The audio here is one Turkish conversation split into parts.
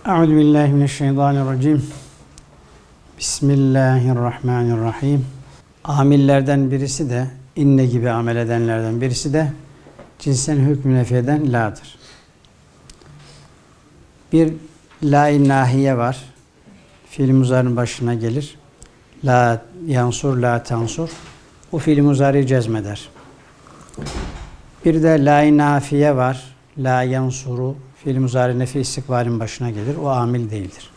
Euzubillahimineşşeytanirracim. Bismillahirrahmanirrahim. Amillerden birisi de inne gibi amel edenlerden birisi de cinsen hükmü nefyeden la'dır. Bir la-i nahiye var. Fiil muzari'nin başına gelir. La yansur, la tansur. O fiil muzari'yi cezmeder. Bir de la-i nafiye var. La yansuru. Fiil muzari nefi istikbalin başına gelir. O amil değildir.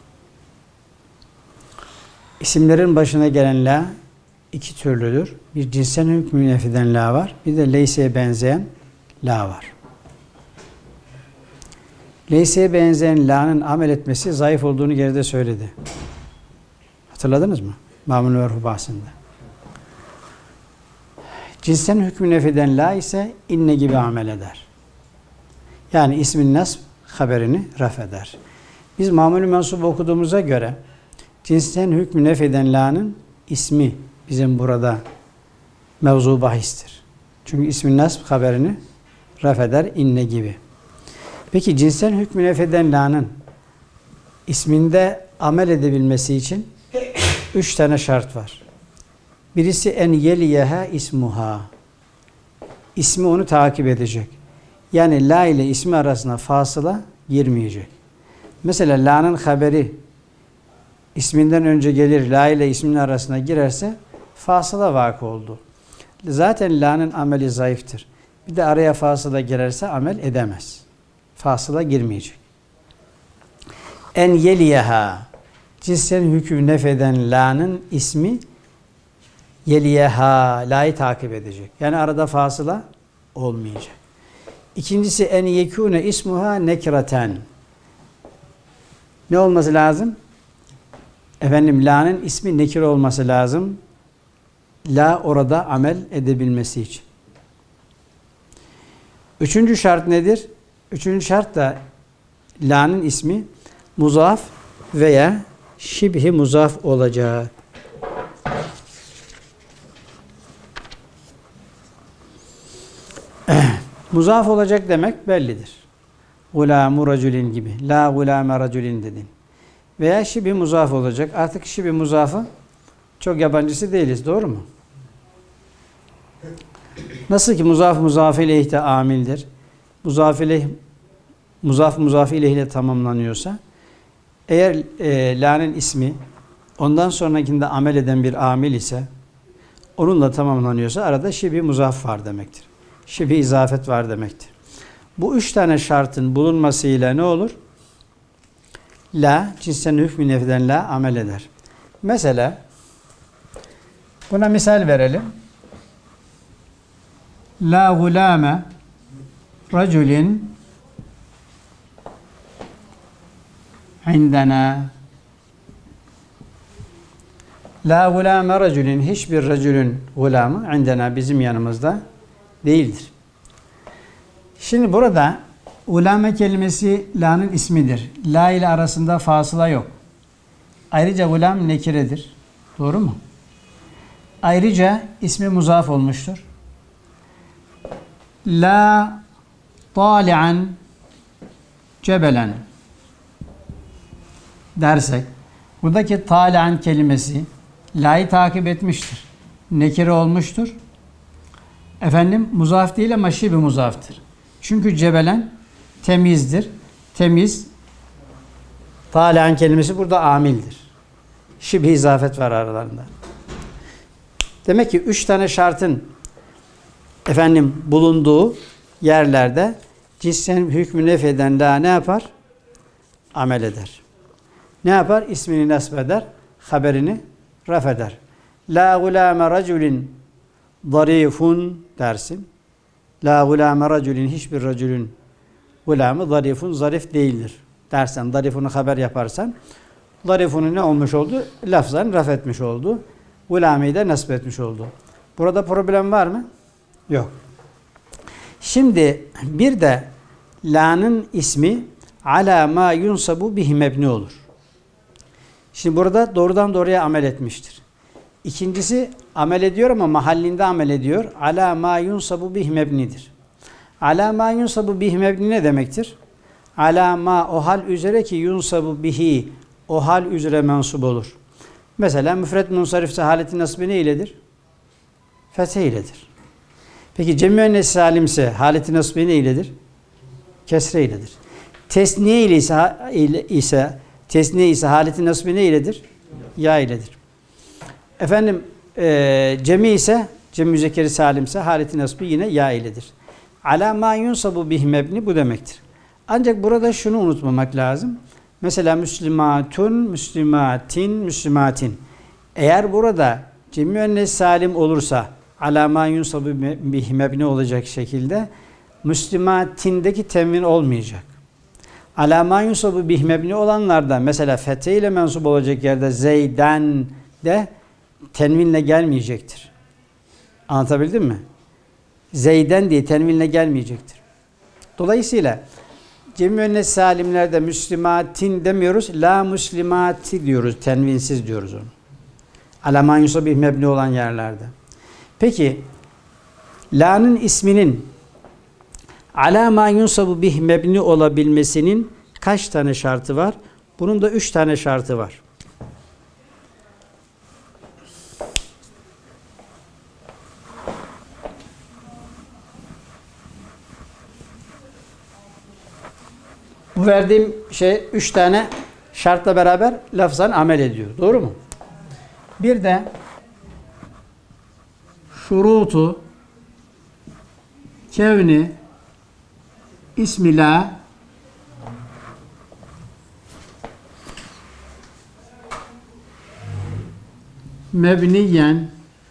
İsimlerin başına gelen la iki türlüdür. Bir cinsen hükmü nefiden la var. Bir de leyseye benzeyen la var. Leyseye benzeyen la'nın amel etmesi zayıf olduğunu geride söyledi. Hatırladınız mı? Mamun ve Ruh bahsinde. Cinsen hükmü nefiden la ise inne gibi amel eder. Yani ismin nasb haberini raf eder. Biz mamul-i mensup okuduğumuza göre cinsen hükmü nefeden la'nın ismi bizim burada mevzu bahistir. Çünkü ismin nasb haberini raf eder inne gibi. Peki cinsen hükmü nefeden la'nın isminde amel edebilmesi için 3 tane şart var. Birisi en yeliyeha ismuha. İsmi onu takip edecek. Yani la ile ismi arasına fasıla girmeyecek. Mesela la'nın haberi isminden önce gelir, la ile ismin arasına girerse fasıla vakı oldu. Zaten la'nın ameli zayıftır. Bir de araya fasıla girerse amel edemez. Fasıla girmeyecek. En yeliyeha cinsen hükmü nefeden la'nın ismi yeliyeha la'yı takip edecek. Yani arada fasıla olmayacak. İkincisi en yekûne ismuha nekraten. Ne olması lazım? Efendim la'nın ismi nekir olması lazım. La orada amel edebilmesi için. Üçüncü şart nedir? Üçüncü şart da la'nın ismi muzaf veya şibhi muzaf olacağı. Muzaf olacak demek bellidir. Gulâmu racülin gibi. La gulâme racülin dedin. Veya şibhi muzaf olacak. Artık şibhi muzafı çok yabancısı değiliz. Doğru mu? Nasıl ki muzaf ileyh de amildir. Muzaf ileyh ile tamamlanıyorsa eğer la'nın ismi ondan sonrakinde amel eden bir amil ise onunla tamamlanıyorsa arada şibhi muzaf var demektir. Şibhi izafet var demektir. Bu 3 tane şartın bulunmasıyla ne olur? La, cinsen hükmü nefiden la amel eder. Mesela buna misal verelim. La gulâme racülin indena. La gulâme racülin hiçbir racülün gulamı indena bizim yanımızda değildir. Şimdi burada ulame kelimesi la'nın ismidir. La ile arasında fasıla yok. Ayrıca ulam nekiredir. Doğru mu? Ayrıca ismi muzaf olmuştur. La tali'an cebelen dersek buradaki tali'an kelimesi la'yı takip etmiştir. Nekire olmuştur. Efendim muzaf değil ama şibhi muzaftır. Çünkü cebelen temizdir. Temiz tali'an kelimesi burada amildir. Şibhi izafet var aralarında. Demek ki 3 tane şartın bulunduğu yerlerde cinsen hükmü nefeden la ne yapar? Amel eder. Ne yapar? İsmini nasb eder. Haberini raf eder. La gulâme racülin zarifun dersin. La gulâme racülin hiçbir racülün gulamı zarifun zarif değildir dersen, zarifunu haber yaparsan zarifunu ne olmuş oldu? Lafzan raf etmiş oldu. Gulâmeyi de nasb etmiş oldu. Burada problem var mı? Yok. Şimdi bir de la'nın ismi ala ma yunsabu bihi mebni olur. Şimdi burada doğrudan doğruya amel etmiştir. İkincisi amel ediyor ama mahallinde amel ediyor. Ala ma yunsabu bihi mebnidir. Ala ma yunsabu bihi mebni ne demektir? Ala ma o hal üzere ki yunsabu bihi o hal üzere mensup olur. Mesela müfret munsarifse haleti nasbı ne iledir? Fethe iledir. Peki cem-i müennes salimse haleti nasbı ne iledir? Kesre iledir. Tesniye ise haleti nasbı ne iledir? Ya iledir. Efendim cemi ise cem-i müzekkeri salimse haleti nasbı yine ya iledir. Ala ma yunsabu bih mebni bu demektir. Ancak burada şunu unutmamak lazım. Mesela müslimatun, müslimatin, müslimatin. Eğer burada cem-i müennes salim olursa ala ma yunsabu bih mebni olacak şekilde müslimatindeki tenvin olmayacak. Ala ma yunsabu bih mebni olanlarda mesela fethe ile mensup olacak yerde zeyden de tenvinle gelmeyecektir. Anlatabildim mi? Zeyden diye tenvinle gelmeyecektir. Dolayısıyla cem-i müennes salimlerde müslimatin demiyoruz. La müslimati diyoruz. Tenvinsiz diyoruz onu. Ala ma yunsabu bih mebni olan yerlerde. Peki la'nın isminin ala ma yunsabu bih mebni olabilmesinin kaç tane şartı var? Bunun da 3 tane şartı var. Bu verdiğim şey 3 tane şartla beraber lafzan amel ediyor. Doğru mu? Bir de şurutu kevni ismi la mebniyen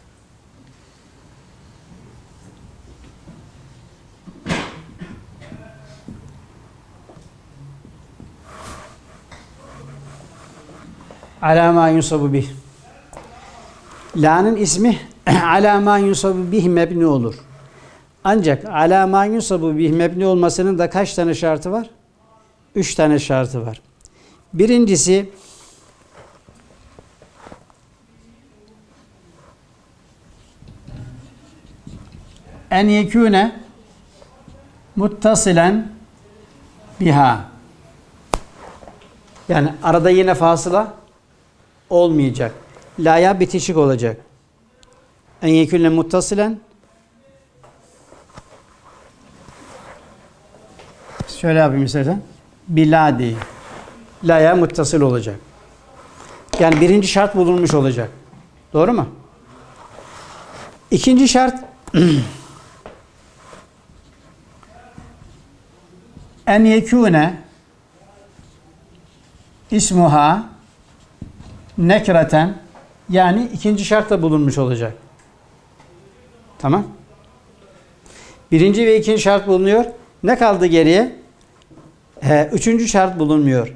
ala ma yunsabu bih. La'nın ismi ala ma yunsabu bih mebni olur. Ancak ala ma yunsabu bih mebni olmasının da kaç tane şartı var? 3 tane şartı var. Birincisi en yekûne muttasilen biha. Yani arada yine fasıla olmayacak. La'ya bitişik olacak. En yekûne muttasilen şöyle yapayım istersen. Biladi. La'ya muttasıl olacak. Yani birinci şart bulunmuş olacak. Doğru mu? İkinci şart en yekûne ismuha nekreten, yani ikinci şart da bulunmuş olacak. Tamam. Birinci ve ikinci şart bulunuyor. Ne kaldı geriye? Üçüncü şart bulunmuyor.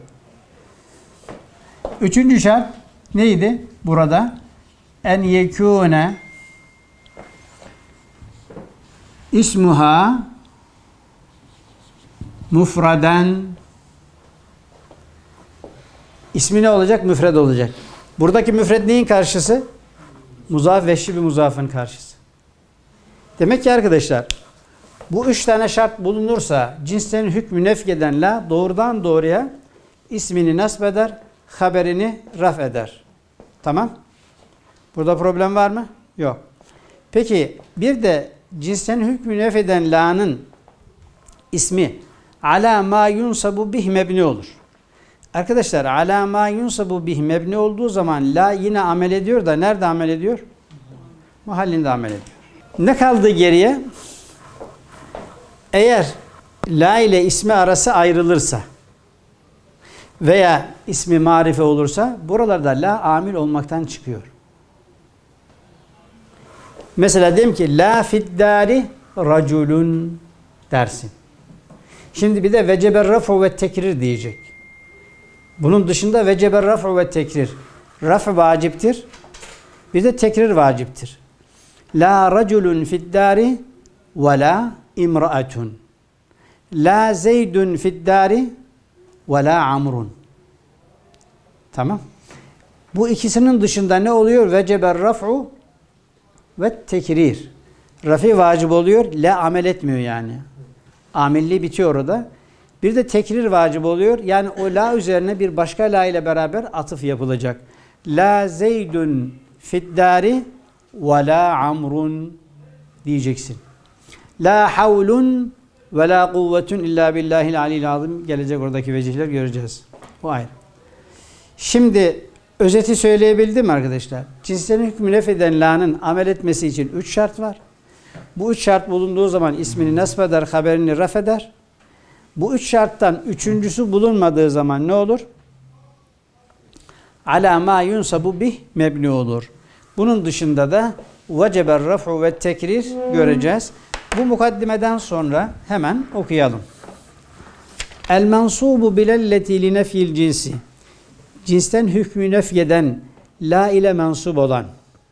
Üçüncü şart neydi burada? En yekûne ismuha mufraden. İsmi ne olacak? Müfred olacak. Buradaki müfred neyin karşısı? Muzaf ve şibi muzafın karşısı. Demek ki arkadaşlar bu 3 tane şart bulunursa cinsten hükmü nefyeden la doğrudan doğruya ismini nasbeder, haberini raf eder. Tamam. Burada problem var mı? Yok. Peki bir de cinsten hükmü nefyeden la'nın ismi ala ma yunsabu bih mebni olur. Arkadaşlar ala ma yunsabu bih mebni olduğu zaman la yine amel ediyor da nerede amel ediyor? Mahallinde amel ediyor. Ne kaldı geriye? Eğer la ile ismi arası ayrılırsa veya ismi marife olursa buralarda la amil olmaktan çıkıyor. Mesela diyelim ki la fiddari raculun dersin. Şimdi bir de veceber rafu ve tekrir diyecek. Bunun dışında veceber rafu ve tekrir. Raf vaciptir. Bir de tekrir vaciptir. La raculun fiddari ve la imraatun. La zeydun fiddari ve la amrun. Tamam. Bu ikisinin dışında ne oluyor? Veceber raf'u ve tekrir. Rafi vacip oluyor. La amel etmiyor yani. Amilliği bitiyor orada. Bir de tekrir vacip oluyor. Yani o la üzerine bir başka la ile beraber atıf yapılacak. La zeydun fiddari ve la amrun diyeceksin. La havlun ve la kuvvetun illa billahil aliyyil azim. Gelecek oradaki vecihler göreceğiz. O ayrı. Şimdi özeti söyleyebildim arkadaşlar. Cinslerin hükmü nefeden la'nın amel etmesi için 3 şart var. Bu 3 şart bulunduğu zaman ismini nasbeder, haberini rafeder. Bu 3 şarttan üçüncüsü bulunmadığı zaman ne olur? Ala ma yunsabu bih mebni olur. Bunun dışında da veceber raf'u ve tekrir göreceğiz. Bu mukaddimeden sonra hemen okuyalım. El mensubu bilelleti li nefyil cinsi. Cinsten hükmü nefyeden la ile mensup olan.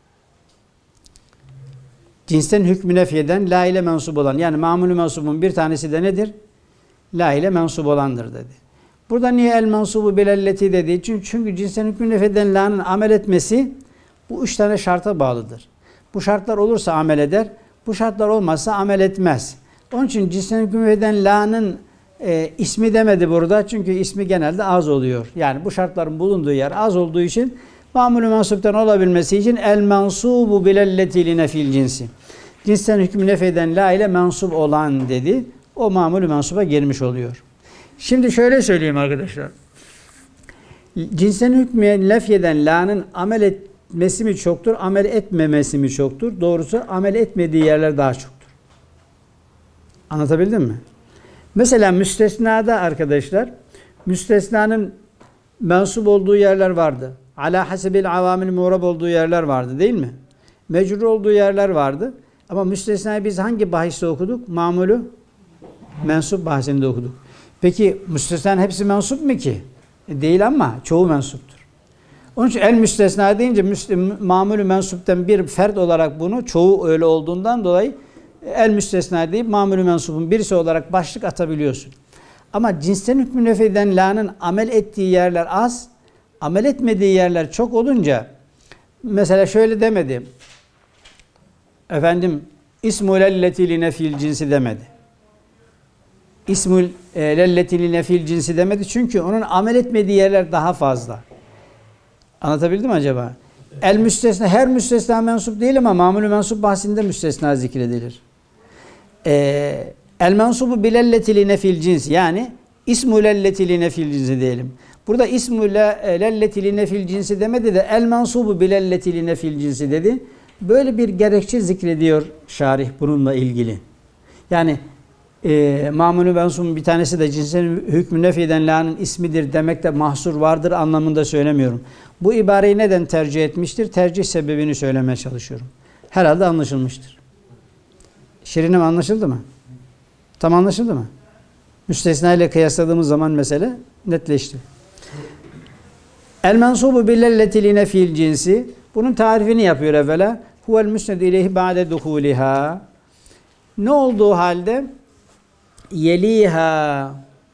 Cinsten hükmü nefyeden la ile mensup olan. Yani mamulü mensubun bir tanesi de nedir? La ile mensup olandır dedi. Burada niye el mensubu bilelleti dedi? Çünkü cinsten hükmü nefyeden la'nın amel etmesi bu 3 tane şarta bağlıdır. Bu şartlar olursa amel eder. Bu şartlar olmazsa amel etmez. Onun için cinsten hükmü nefyeden la'nın ismi demedi burada. Çünkü ismi genelde az oluyor. Yani bu şartların bulunduğu yer az olduğu için mamulü mensuptan olabilmesi için el mensubu bilelleti li nefil cinsi. Cinsten hükmü nefyeden la ile mensup olan dedi. O mamulü mensuba girmiş oluyor. Şimdi şöyle söyleyeyim arkadaşlar. Cinsten hükmü nefyeden la'nın amel etmesi mi çoktur, amel etmemesi mi çoktur? Doğrusu amel etmediği yerler daha çoktur. Anlatabildim mi? Mesela müstesnada arkadaşlar, müstesnanın mensup olduğu yerler vardı. Ala hasebil avamil muğrab olduğu yerler vardı değil mi? Mecrur olduğu yerler vardı. Ama müstesnayı biz hangi bahiste okuduk? Mamulü mensup bahsinde okuduk. Peki müstesnanın hepsi mensup mu ki? Değil ama çoğu mensuptur. Onun için el müstesna deyince mamulü mensupten bir fert olarak bunu çoğu öyle olduğundan dolayı el müstesna deyip mamulü mensubun birisi olarak başlık atabiliyorsun. Ama cinsten hükmü nefyeden la'nın amel ettiği yerler az, amel etmediği yerler çok olunca mesela şöyle demedi. Efendim ismul elleti li nefil cinsi demedi. İsmul elleti li nefil cinsi demedi çünkü onun amel etmediği yerler daha fazla. Anlatabildim mi acaba? El müstesna, her müstesna mensup değil ama mamulü mensup bahsinde müstesna zikredilir. El mensubu bilelleti li nefil cinsi yani ismul elleti li nefil cinsi diyelim. Burada ismul elleti li nefil cinsi demedi de el mensubu bilelleti li nefil cinsi dedi. Böyle bir gerekçe zikrediyor şarih bununla ilgili. Yani mamulü mensubun bir tanesi de cinsen hükmü nefyeden la'nın ismidir demekte mahsur vardır anlamında söylemiyorum. Bu ibareyi neden tercih etmiştir? Tercih sebebini söylemeye çalışıyorum. Herhalde anlaşılmıştır. Şirinim anlaşıldı mı? Tam anlaşıldı mı? Müstesna ile kıyasladığımız zaman mesele netleşti. El mensubu billelleti li nefil cinsi. Bunun tarifini yapıyor evvela. Huvel müsned ileyhi ba'de duhuliha. Ne olduğu halde yeliha.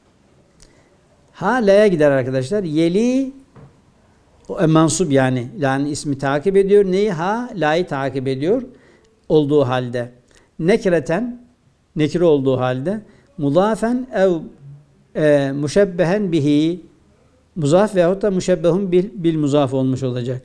Ha la'ya gider arkadaşlar. Yeli o mensup yani la'nın ismi takip ediyor. Neyi? Ha la'yı takip ediyor. Olduğu halde. Nekreten nekire olduğu halde muzafen ev muşebbehen bihi muzaf veyahut da muşebbehun bil muzaf olmuş olacak.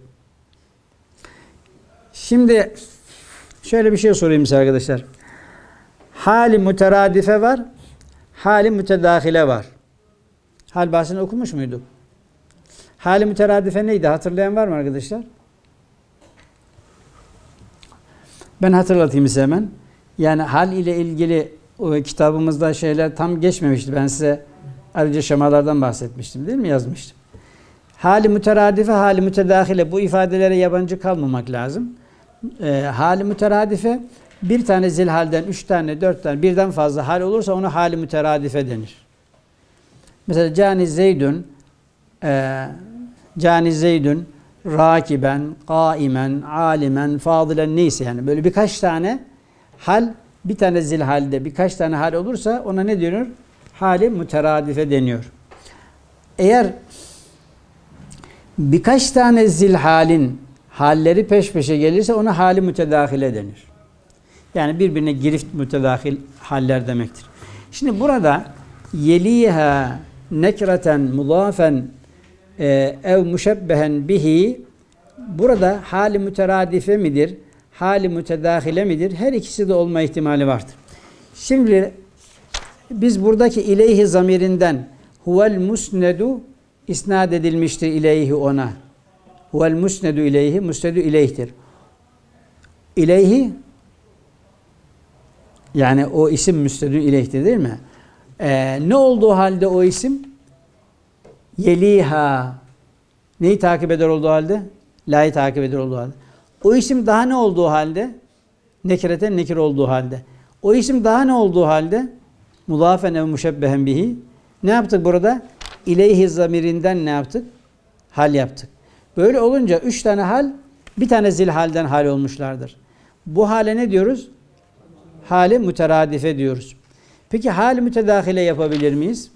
Şimdi şöyle bir şey sorayım size arkadaşlar. Hali müteradife var. Hali mütedahile var. Hal bahsini okumuş muyduk? Hali müteradife neydi? Hatırlayan var mı arkadaşlar? Ben hatırlatayım size hemen. Yani hal ile ilgili o kitabımızda şeyler tam geçmemişti. Ben size ayrıca şemalardan bahsetmiştim değil mi? Yazmıştım. Hali müteradife, hali mütedahile bu ifadelere yabancı kalmamak lazım. Hali müteradife bir tane zilhalden 3 tane 4 tane birden fazla hal olursa ona hali müteradife denir. Mesela cani zeydün rakiben, kaimen, alimen, fadilen neyse yani böyle birkaç tane hal bir tane zilhalde birkaç tane hal olursa ona ne diyor? Hali müteradife deniyor. Eğer birkaç tane zilhalin halleri peş peşe gelirse ona hali mütedahile denir. Yani birbirine girift mütedahil haller demektir. Şimdi burada yeliha nekreten mudafen ev müşebbehen bihi, burada hali müteradife midir, hali mütedahile midir? Her ikisi de olma ihtimali vardır. Şimdi biz buradaki ileyhi zamirinden huvel musnedu isnad edilmiştir ileyhi ona. Huvel musnedu ileyhi, musnedu ileyhtir. İleyhi yani o isim müstedü ileyhtir değil mi? Ne olduğu halde o isim? Yeliha. Neyi takip eder olduğu halde? La'yı takip eder olduğu halde. O isim daha ne olduğu halde? Nekireten nekir olduğu halde. O isim daha ne olduğu halde? Mudafen ev müşebbehen bihi. Ne yaptık burada? İleyhi zamirinden ne yaptık? Hal yaptık. Böyle olunca 3 tane hal, bir tane zilhalden hal olmuşlardır. Bu hale ne diyoruz? Hali müteradife diyoruz. Peki hali mütedahile yapabilir miyiz?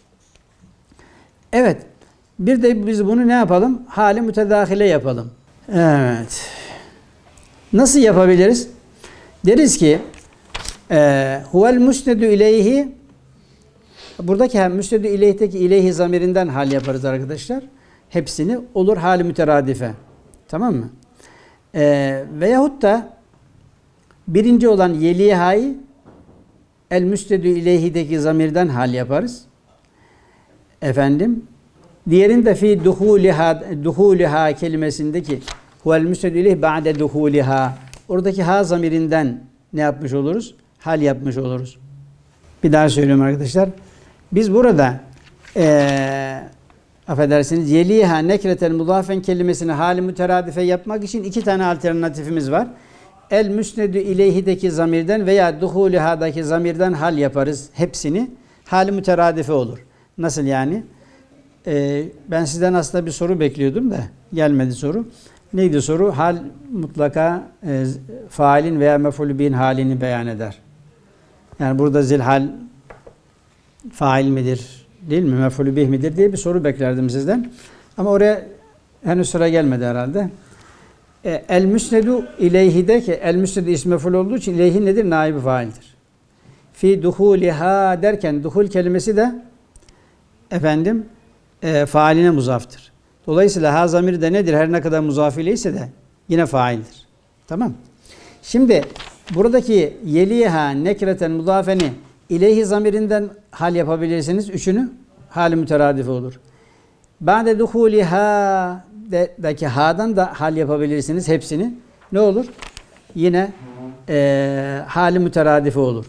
Evet. Bir de biz bunu ne yapalım? Hali mütedahile yapalım. Evet. Nasıl yapabiliriz? Deriz ki huvel musnedu ileyhi, buradaki müsnedü ileyhteki ileyhi zamirinden hal yaparız arkadaşlar. Hepsini olur hali müteradife. Tamam mı? Veyahut da birinci olan yelihayı el müsnedü ileyhideki zamirden hal yaparız. Efendim, diğerinde fi duhuliha kelimesindeki huvel müsnedü ileyhi ba'de duhuliha, oradaki ha zamirinden ne yapmış oluruz? Hal yapmış oluruz. Bir daha söylüyorum arkadaşlar. Biz burada affedersiniz yeliha nekreten mudafen kelimesini hali müteradife yapmak için 2 tane alternatifimiz var. El müsnedü ileyhideki zamirden veya duhuliha'daki zamirden hal yaparız. Hepsini hali müteradife olur. Nasıl yani? Ben sizden aslında bir soru bekliyordum da gelmedi soru. Neydi soru? Hal mutlaka failin veya mef'ulü bihin halini beyan eder. Yani burada zilhal fail midir, değil mi? Mef'ulü bih midir diye bir soru beklerdim sizden. Ama oraya henüz sıra gelmedi herhalde. El müsnedu ileyhide ki el müsnedu ismi mef'ul olduğu için ileyhi nedir? Naibi faildir. Fi duhuliha derken duhul kelimesi de efendim failine muzaftır. Dolayısıyla ha zamiri de nedir? Her ne kadar muzaf ileyse de yine faildir. Tamam. Şimdi buradaki yeliha nekreten mudafeni ileyhi zamirinden hal yapabilirsiniz. 3'ünü hali müteradife olur. Ba'de duhuliha deki ha'dan da hal yapabilirsiniz. Hepsini. Ne olur? Yine hali müteradife olur.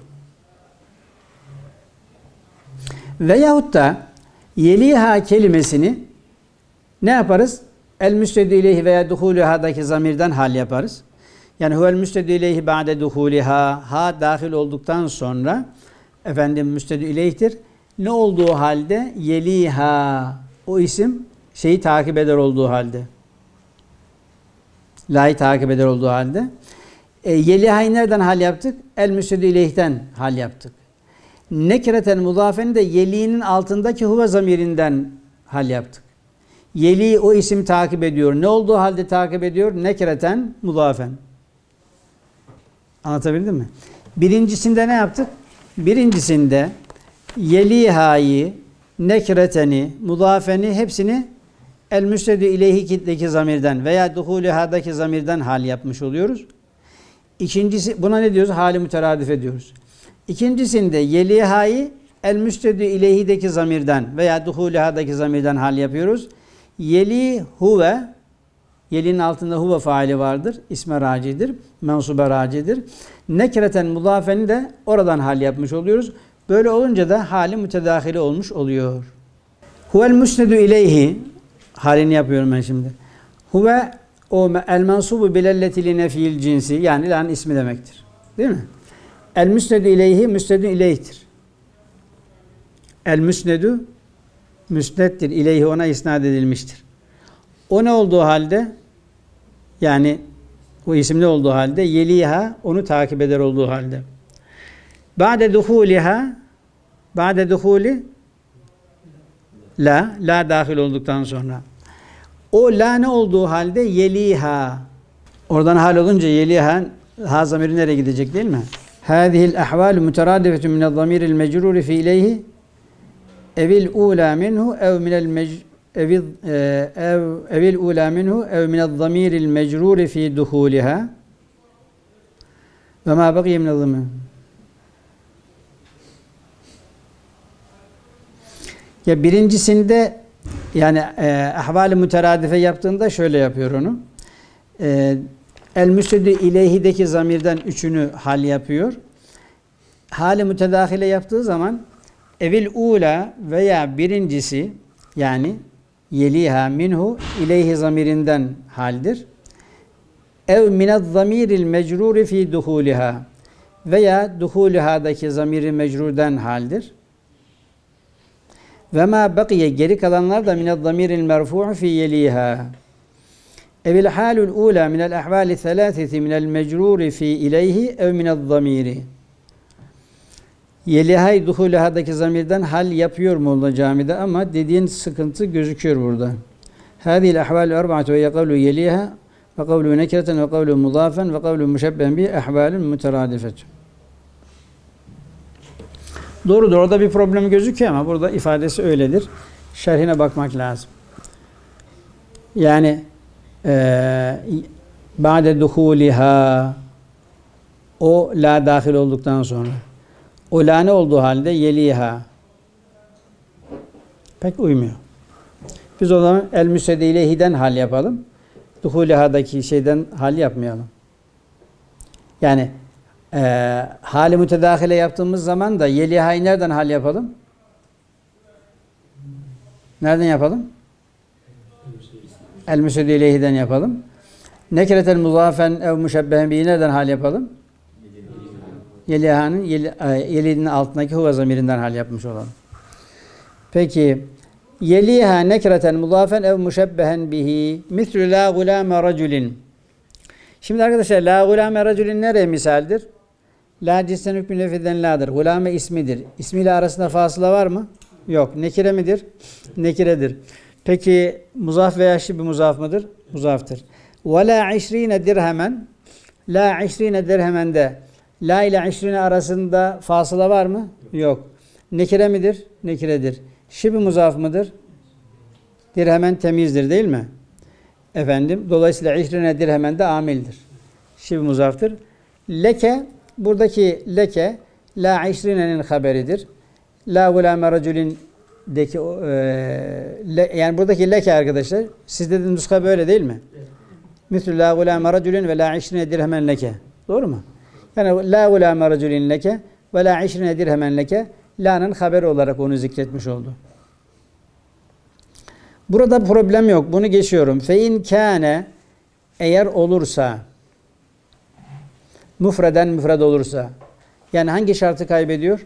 Veyahut da yeliha kelimesini ne yaparız? El müstedü ileyhi veya duhuliha'daki zamirden hal yaparız. Yani huvel müstedü ileyhi ba'de duhuliha, ha dahil olduktan sonra efendim müstedü ileyhtir. Ne olduğu halde? Yeliha, o isim şeyi takip eder olduğu halde. La'yı takip eder olduğu halde. Yeliha'yı nereden hal yaptık? El müstedü ileyhten hal yaptık. Nekreten mudafeni de yeli'nin altındaki huve zamirinden hal yaptık. Yeli o isim takip ediyor. Ne olduğu halde takip ediyor? Nekreten mudafen. Anlatabildim mi? Birincisinde ne yaptık? Birincisinde yelihayı, nekreteni, mudafeni hepsini el müstedü ileyhi'deki zamirden veya duhuliha'daki zamirden hal yapmış oluyoruz. İkincisi, buna ne diyoruz? Hali müteradif ediyoruz. İkincisinde yelihayı el müstedü ileyhi'deki zamirden veya duhuliha'daki zamirden hal yapıyoruz. Yeli huve, yelinin altında huve faili vardır. İsme racidir. Mensuba racidir. Nekreten mudafeni de oradan hal yapmış oluyoruz. Böyle olunca da hali mütedahili olmuş oluyor. Huvel müsnedü ileyhi halini yapıyorum ben şimdi. Huve o el mensubu bilelleti li nefil cinsi, yani lan ismi demektir. Değil mi? El müsnedü ileyhi müsnedü ileyhtir. El müsnedü müsnettir. İleyhi ona isnad edilmiştir. O ne olduğu halde, yani o isim ne olduğu halde? Yeliha, onu takip eder olduğu halde. Ba'de duhuliha, ba'de duhuli la, la dahil olduktan sonra. O la ne olduğu halde? Yeliha. Oradan hal olunca yeliha, ha zamiri nereye gidecek değil mi? Hâzihil ahvâlu müteradifetun minel zamîril mecrûri fi ileyhi evil ula minhu ev minel evil ula minhu ev minel zamiril mecruri fi duhuliha ve ma baqiye minel zamir. Ya birincisinde yani ahval-i müteradife yaptığında şöyle yapıyor onu. El müsnedü ileyhideki zamirden üçünü hal yapıyor. Hal-i mütedahile yaptığı zaman evil ula veya birincisi yani yeliha minhu ileyhi zamirinden haldir. Ev minez zamiril mecruri fi duhuliha veya duhuliha'daki zamiri mecrurden haldir. Ve ma bakiye geri kalanlar da minez zamiril merfu'u fi yeliha. Evil halul ula minel ahvali thalâtheti minel mecruri fi ileyhi ev minez zamiri. Yelihay duhuliha'daki zamirden hal yapıyor Molla Cami'de ama dediğin sıkıntı gözüküyor burada. Hâzihil ahvâlü erba'atu ve kavlu yeliha ve kavlu nekireten ve kavlu mudâfen ve kavlu müşebbehen bi ahvâlün müteradifetun. Doğrudur. Orada bir problem gözüküyor ama burada ifadesi öyledir. Şerhine bakmak lazım. Yani ba'de duhuliha o la dahil olduktan sonra o la ne olduğu halde yeliha pek uymuyor. Biz o zaman el müsned ileyhiden hal yapalım. Duhuliha'daki şeyden hal yapmayalım. Yani hali mütedahile yaptığımız zaman da yeliha'yı nereden hal yapalım? Nereden yapalım? El müsned ileyhiden yapalım. Nekretel muzafen ev müşebbehen bihi nereden hal yapalım? Yeliha'nın yelihinin altındaki huve zamirinden hal yapmış olalım. Peki yeliha nekreten muzafen ev müşebbehen bihi mislü la gulâme raculin. Şimdi arkadaşlar la gulâme raculin nereye misaldir? La cinsten hükmü nefiden la'dır. Gulâme ismidir. İsmiyle arasında fasıla var mı? Yok. Nekire midir? Nekiredir. Peki muzaf veya şibi muzaf mıdır? Muzaftır. Ve la işrine dirhemen. La işrine dirhemende la ile işrine arasında fasıla var mı? Yok. Nekire midir? Nekiredir. Şibi muzaf mıdır? Dirhemen temizdir değil mi? Efendim, dolayısıyla işrine dirhemen de amildir. Şibi muzaftır. Leke, buradaki leke la işrinenin haberidir. La gulâme raculindeki yani buradaki leke arkadaşlar, siz dediğiniz nuska böyle değil mi? Mislü la gulâme raculin ve la işrine dirhemen leke. Doğru mu? Yani la gulâme raculin leke ve la işrine dirhemen leke la'nın haberi olarak onu zikretmiş oldu. Burada problem yok. Bunu geçiyorum. Fe in kâne eğer olursa müfreden müfred olursa yani hangi şartı kaybediyor?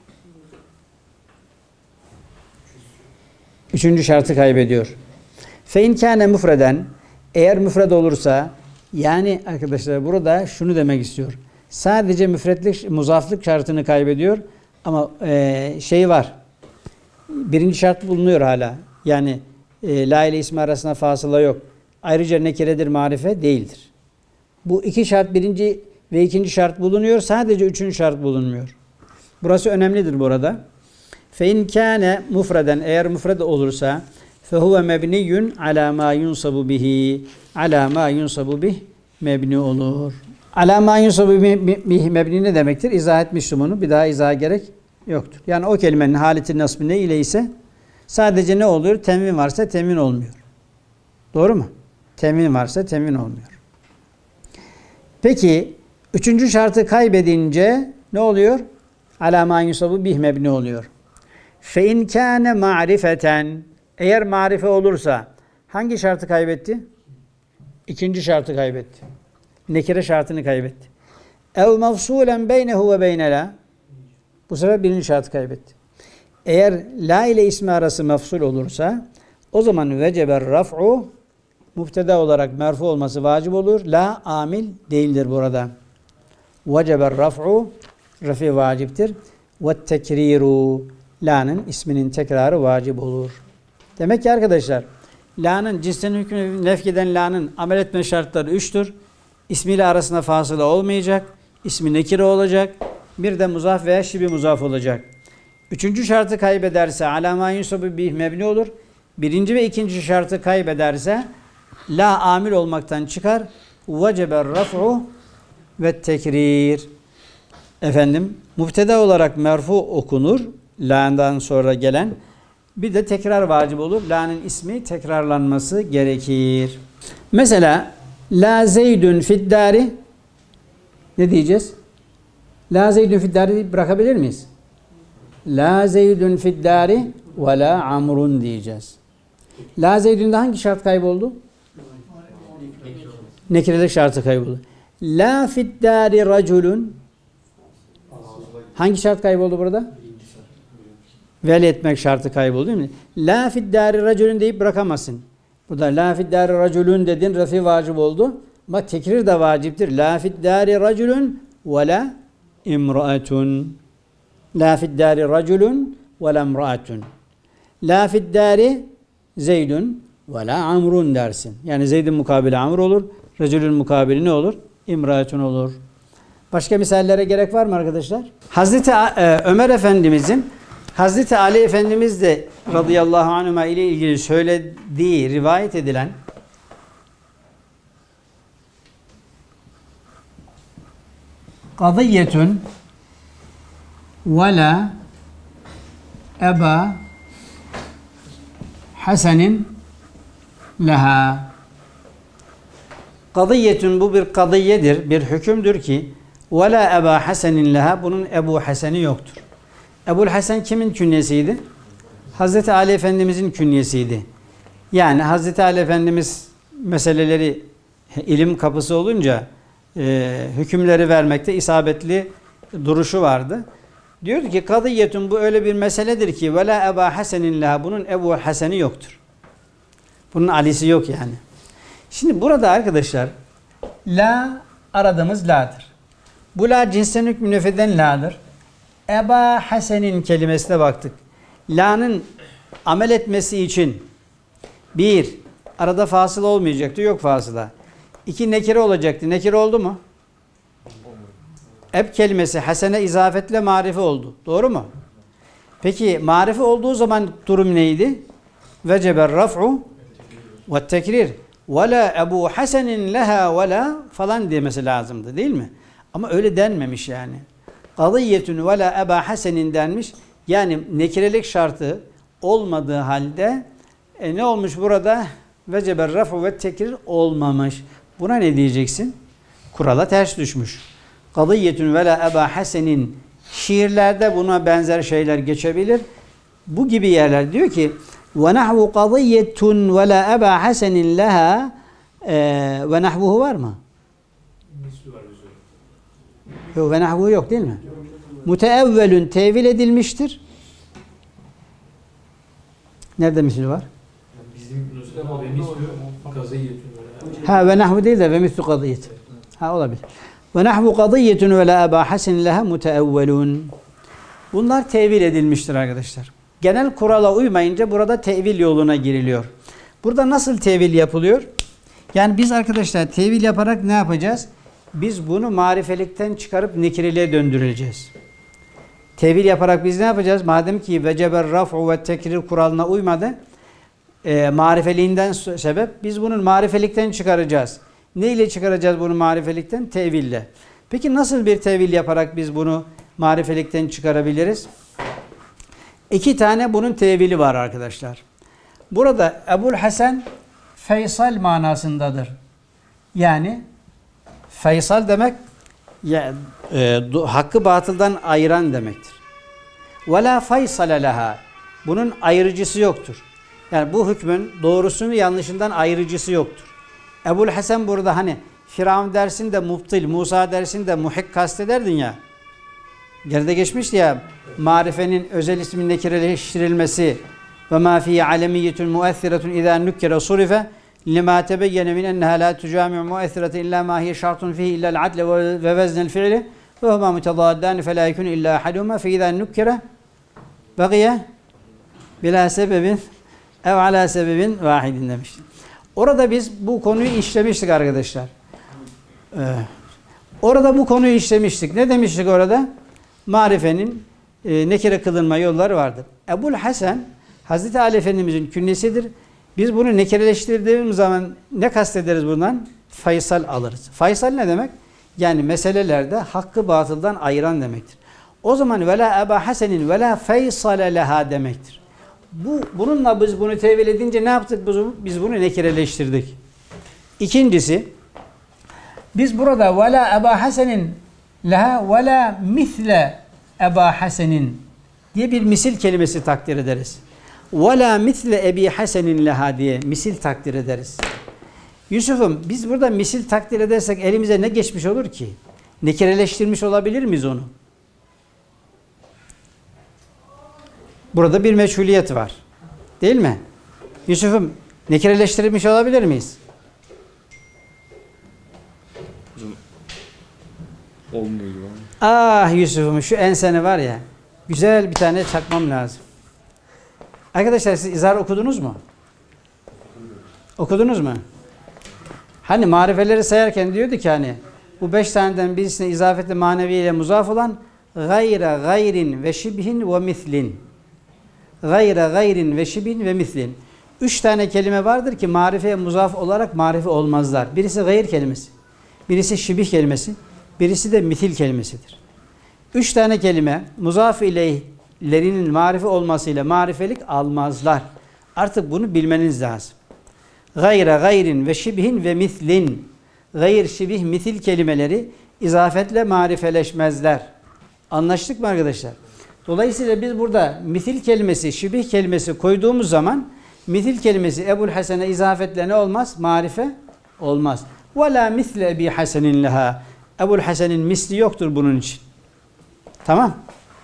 Üçüncü şartı kaybediyor. Fe in kâne müfreden eğer müfred olursa yani arkadaşlar burada şunu demek istiyor. Sadece müfretlik, muzaflık şartını kaybediyor ama şey var. Birinci şart bulunuyor hala. Yani la ile ismi arasında fasıla yok. Ayrıca nekiredir, marife değildir. Bu iki şart birinci ve ikinci şart bulunuyor. Sadece üçüncü şart bulunmuyor. Burası önemlidir burada. Fe in kâne mufreden eğer müfred olursa fe huve mebniyyun alâ mâ yunsabu bihi alâ mâ yunsabu bih mebni olur. Alâ mâ yunsabu bih mebni ne demektir? İzah etmiştim onu. Bir daha izaha gerek yoktur. Yani o kelimenin haleti nasbı ne ile ise sadece ne oluyor? Temin varsa temin olmuyor. Doğru mu? Temin varsa temin olmuyor. Peki üçüncü şartı kaybedince ne oluyor? Alâ mâ yunsabu bih mebni oluyor. Fe in kâne ma'rifeten eğer marife olursa hangi şartı kaybetti? İkinci şartı kaybetti. Nekire şartını kaybetti. Ev mefsulen beynehu ve beynela bu sefer birinci şartı kaybetti. Eğer la ile ismi arası mefsul olursa o zaman veceber raf'u mübteda olarak merfu olması vacip olur. La amil değildir burada. Veceber raf'u rafi vaciptir. Ve tekriru la'nın isminin tekrarı vacip olur. Demek ki arkadaşlar la'nın cinsten hükmünü nefkeden la'nın amel etme şartları 3'tür. İsmiyle arasında fasıla olmayacak. İsmi nekire olacak. Bir de muzaf veya şibi muzaf olacak. Üçüncü şartı kaybederse alâmâ yunsabu bih mebni olur. Birinci ve ikinci şartı kaybederse la amil olmaktan çıkar. Veceber raf'u ve tekrir. Efendim, mübteda olarak merfu okunur. La'dan sonra gelen. Bir de tekrar vacip olur. La'nın ismi tekrarlanması gerekir. Mesela la zeydün fiddari ne diyeceğiz? La zeydün fiddari bırakabilir miyiz? La zeydün fiddari ve la amrun diyeceğiz. La zeydünde hangi şart kayboldu? Nekirelik şartı kayboldu. La fiddari raculun hangi şart kayboldu burada? Veli etmek şartı kayboldu değil mi? La fiddari raculun deyip bırakamazsın. Burada la fiddari raculun dedin, rafi vacip oldu. Ama tekrir de vaciptir. La fiddari raculun ve la imraatun. La fiddari raculun ve la imraatun. La fiddari zeydun ve la amrun dersin. Yani zeydin mukabili amr olur. Raculun mukabili ne olur? İmraatun olur. Başka misallere gerek var mı arkadaşlar? Hazreti Ömer Efendimizin Hazreti Ali Efendimiz de radıyallahu anhuma ile ilgili söylediği rivayet edilen kadiyetun ve la eba hasenin leha. Kadiyetun bu bir kadiyedir, bir hükümdür ki ve la eba hasenin leha, bunun Ebu Hasen'i yoktur. Ebu'l Hasen kimin künyesiydi? Hazreti Ali Efendimizin künyesiydi. Yani Hazreti Ali Efendimiz meseleleri ilim kapısı olunca hükümleri vermekte isabetli duruşu vardı. Diyordu ki kadiyetun bu öyle bir meseledir ki ve la eba hasenin leha, bunun Ebu Hasen'i yoktur. Bunun Ali'si yok yani. Şimdi burada arkadaşlar la aradığımız la'dır. Bu la cinsten hükmü nefeden la'dır. Eba Hasen'in kelimesine baktık. La'nın amel etmesi için bir, arada fasıl olmayacaktı. Yok fasıla. İki, nekire olacaktı. Nekire oldu mu? Eb kelimesi Hasen'e izafetle marife oldu. Doğru mu? Peki marife olduğu zaman durum neydi? Veceber raf'u ve tekrir. Ve la Ebu Hasen'in leha ve la falan demesi lazımdı değil mi? Ama öyle denmemiş yani. Kadiyetun ve la eba hasenin denmiş. Yani nekirelik şartı olmadığı halde ne olmuş burada? Veceber rafu ve tekrir olmamış. Buna ne diyeceksin? Kurala ters düşmüş. Kadiyetun ve la eba hasenin, şiirlerde buna benzer şeyler geçebilir. Bu gibi yerler diyor ki ve nahvu kadiyetun ve la eba hasenin leha ve nahvuhu var mı? Yok, ve nahvuhu yok değil mi? Müteevvelün tevil edilmiştir. Nerede misli var? Bizim nüshada ve mislu kadiyetun. Ha ve nahvu değil de ve mislu kadiyet. Ha olabilir. Ve nahvu kadiyetun ve la eba hasen leha müteevvelun. Bunlar tevil edilmiştir arkadaşlar. Genel kurala uymayınca burada tevil yoluna giriliyor. Burada nasıl tevil yapılıyor? Yani biz arkadaşlar tevil yaparak ne yapacağız? Biz bunu marifelikten çıkarıp nekireliğe döndüreceğiz. Tevil yaparak biz ne yapacağız? Madem ki veceber raf'u ve tekrir kuralına uymadı, marifeliğinden sebep biz bunun marifelikten çıkaracağız. Ne ile çıkaracağız bunu marifelikten? Teville. Peki nasıl bir tevil yaparak biz bunu marifelikten çıkarabiliriz? İki tane bunun tevili var arkadaşlar. Burada Ebu'l Hasen Feysal manasındadır. Yani Feysal demek hakkı batıldan ayıran demektir. Ve la feysale leha. Bunun ayırıcısı yoktur. Yani bu hükmün doğrusunu yanlışından ayırıcısı yoktur. Ebu'l Hasen burada hani Firavun dersin de mubtil, Musa dersin de muhik kastederdin ya. Geride geçmişti ya, marifenin özel ismin nekireleştirilmesi ve ma fiye alemiyetun muethiretun izâ nukkire surife lima tebeyyene min enneha la tucami'u muethireten illa ma hiye şartun fihi illa al-adle ve veznel fi'li ve huma mutadaddani fe la yekun illa ahaduma fe izâ nukkire begiye bila sebebin ev ala sebebin vahidin demiş. Orada biz bu konuyu işlemiştik arkadaşlar. Orada bu konuyu işlemiştik. Ne demiştik orada? Marifenin nekire kılınma yolları vardır. Ebul Hasan Hazreti Ali Efendimizin künyesidir. Biz bunu nekireleştirdiğimiz zaman ne kastederiz bundan? Faysal alırız. Faysal ne demek? Yani meselelerde hakkı batıldan ayıran demektir. O zaman vela Eba Hasen'in vela feysale leha demektir. Bununla biz bunu tevil edince ne yaptık? Biz bunu nekireleştirdik. İkincisi, biz burada vela Eba Hasen'in leha vela misle Eba Hasen'in diye bir misil kelimesi takdir ederiz. Vela misle Ebi Hasen'in leha diye misil takdir ederiz. Yusuf'um biz burada misil takdir edersek elimize ne geçmiş olur ki? Nekireleştirmiş olabilir miyiz onu? Burada bir meçhuliyet var. Değil mi? Yusuf'um nekireleştirmiş olabilir miyiz? Olmuyor. Ah Yusuf'um şu enseni var ya, güzel bir tane çakmam lazım. Arkadaşlar siz izhar okudunuz mu? Okudunuz mu? Hani marifeleri sayarken diyordu ki hani bu 5 taneden birisine izafeti maneviyle muzaf olan gayre gayrin ve şibhin ve mislin. Gayre gayrin ve şibhin ve mislin. 3 tane kelime vardır ki marifeye muzaf olarak marife olmazlar. Birisi gayr kelimesi, birisi şibih kelimesi, birisi de misil kelimesidir. 3 tane kelime muzaf ileyhlerinin marife olmasıyla marifelik almazlar. Artık bunu bilmeniz lazım. Gayre gayrin ve şibhin ve mislin. Gayr, şibih, misil kelimeleri izafetle marifeleşmezler. Anlaştık mı arkadaşlar? Dolayısıyla biz burada misil kelimesi, şibih kelimesi koyduğumuz zaman misil kelimesi Ebul Hasen'e izafetle ne olmaz? Marife olmaz. Ve la misle Ebi Hasen'in leha. Ebul Hasen'in misli yoktur bunun için. Tamam.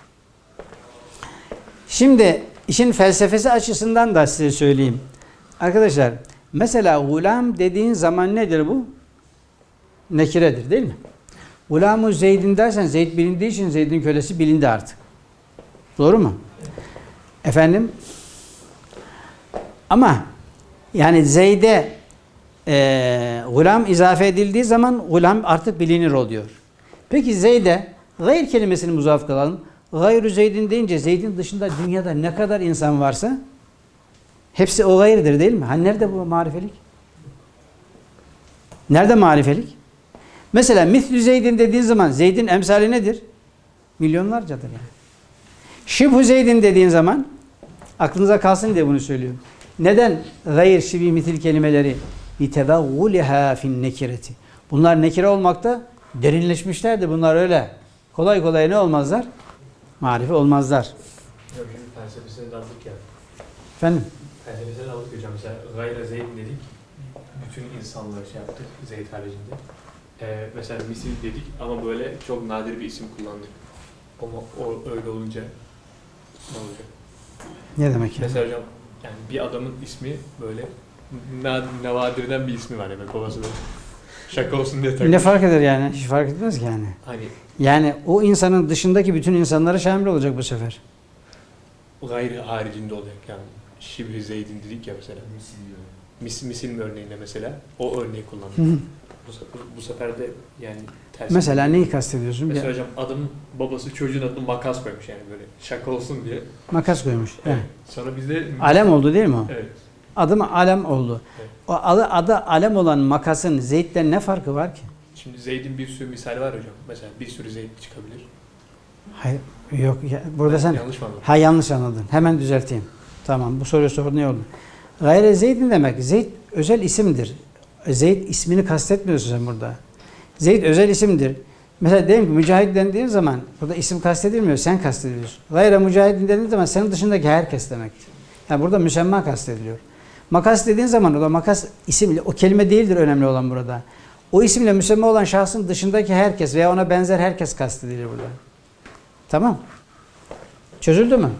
Şimdi işin felsefesi açısından da size söyleyeyim. Arkadaşlar mesela gulam dediğin zaman nedir bu? Nekiredir değil mi? Gulamu Zeyd'in dersen Zeyd bilindiği için Zeyd'in kölesi bilindi artık. Doğru mu? Efendim? Ama yani Zeyd'e gulam izafe edildiği zaman gulam artık bilinir oluyor. Peki Zeyd'e gayr kelimesini muzaf kılalım. Gayru Zeyd'in deyince Zeyd'in dışında dünyada ne kadar insan varsa hepsi o gayrıdır değil mi? Hani nerede bu marifelik? Nerede marifelik? Mesela mislü Zeyd'in dediğin zaman Zeyd'in emsali nedir? Milyonlarcadır yani. Şibhu Zeyd'in dediğin zaman aklınıza kalsın diye bunu söylüyorum. Neden gayr, şibih, misil kelimeleri litevavvuliha fin nekireti? Bunlar nekire olmakta derinleşmişlerdi. Bunlar öyle kolay kolay ne olmazlar? Marife olmazlar. Hocam şimdi felsefesine de aldık ya. Efendim? Felsefesine de aldık hocam. Mesela gayre Zeyd dedik. Bütün insanlığı şey yaptık Zeyd haricinde. Mesela misil dedik ama böyle çok nadir bir isim kullandık. Ama o öyle olunca ne olacak? Ne demek yani? Mesela hocam yani bir adamın ismi böyle nevadirden bir ismi var yani babası böyle. Şaka olsun diye takmış. Ne fark eder yani? Hiç fark etmez ki yani. Hani Yani o insanın dışındaki bütün insanlara şamil olacak bu sefer. gayri haricinde olacak yani. Şibri Zeyd'in dedik ya mesela. Misil örneğinde mesela o örneği kullandık. Hı hı. Bu sefer de yani ters. Mesela neyi kastediyorsun? Mesela hocam adamın babası çocuğun adını makas koymuş yani böyle şaka olsun diye. Makas koymuş. Evet. Evet. Sonra bizde Alem oldu değil mi o? evet. Adı alem oldu. Evet. O adı alem olan makasın Zeyd'den ne farkı var ki? Şimdi Zeyd'in bir sürü misali var hocam. Mesela bir sürü Zeyd çıkabilir. Hayır, yok. Burada sen Yanlış mı anladın? yanlış anladın. Hemen düzelteyim. Tamam, bu soruyu sordun ne oldu? Gayre Zeyd'in demek. Zeyd özel isimdir. Zeyd ismini kastetmiyorsun sen burada. Zeyd özel isimdir. Mesela diyelim ki mücahid dendiğin zaman burada isim kastedilmiyor, sen kastediyorsun. Gayre mücahidin dediğin zaman senin dışındaki herkes demektir. Yani burada müsemma kastediliyor. Makas dediğin zaman o da makas isimle, o kelime değildir önemli olan burada. O isimle müsemma olan şahsın dışındaki herkes veya ona benzer herkes kastedilir burada. Tamam. Çözüldü mü?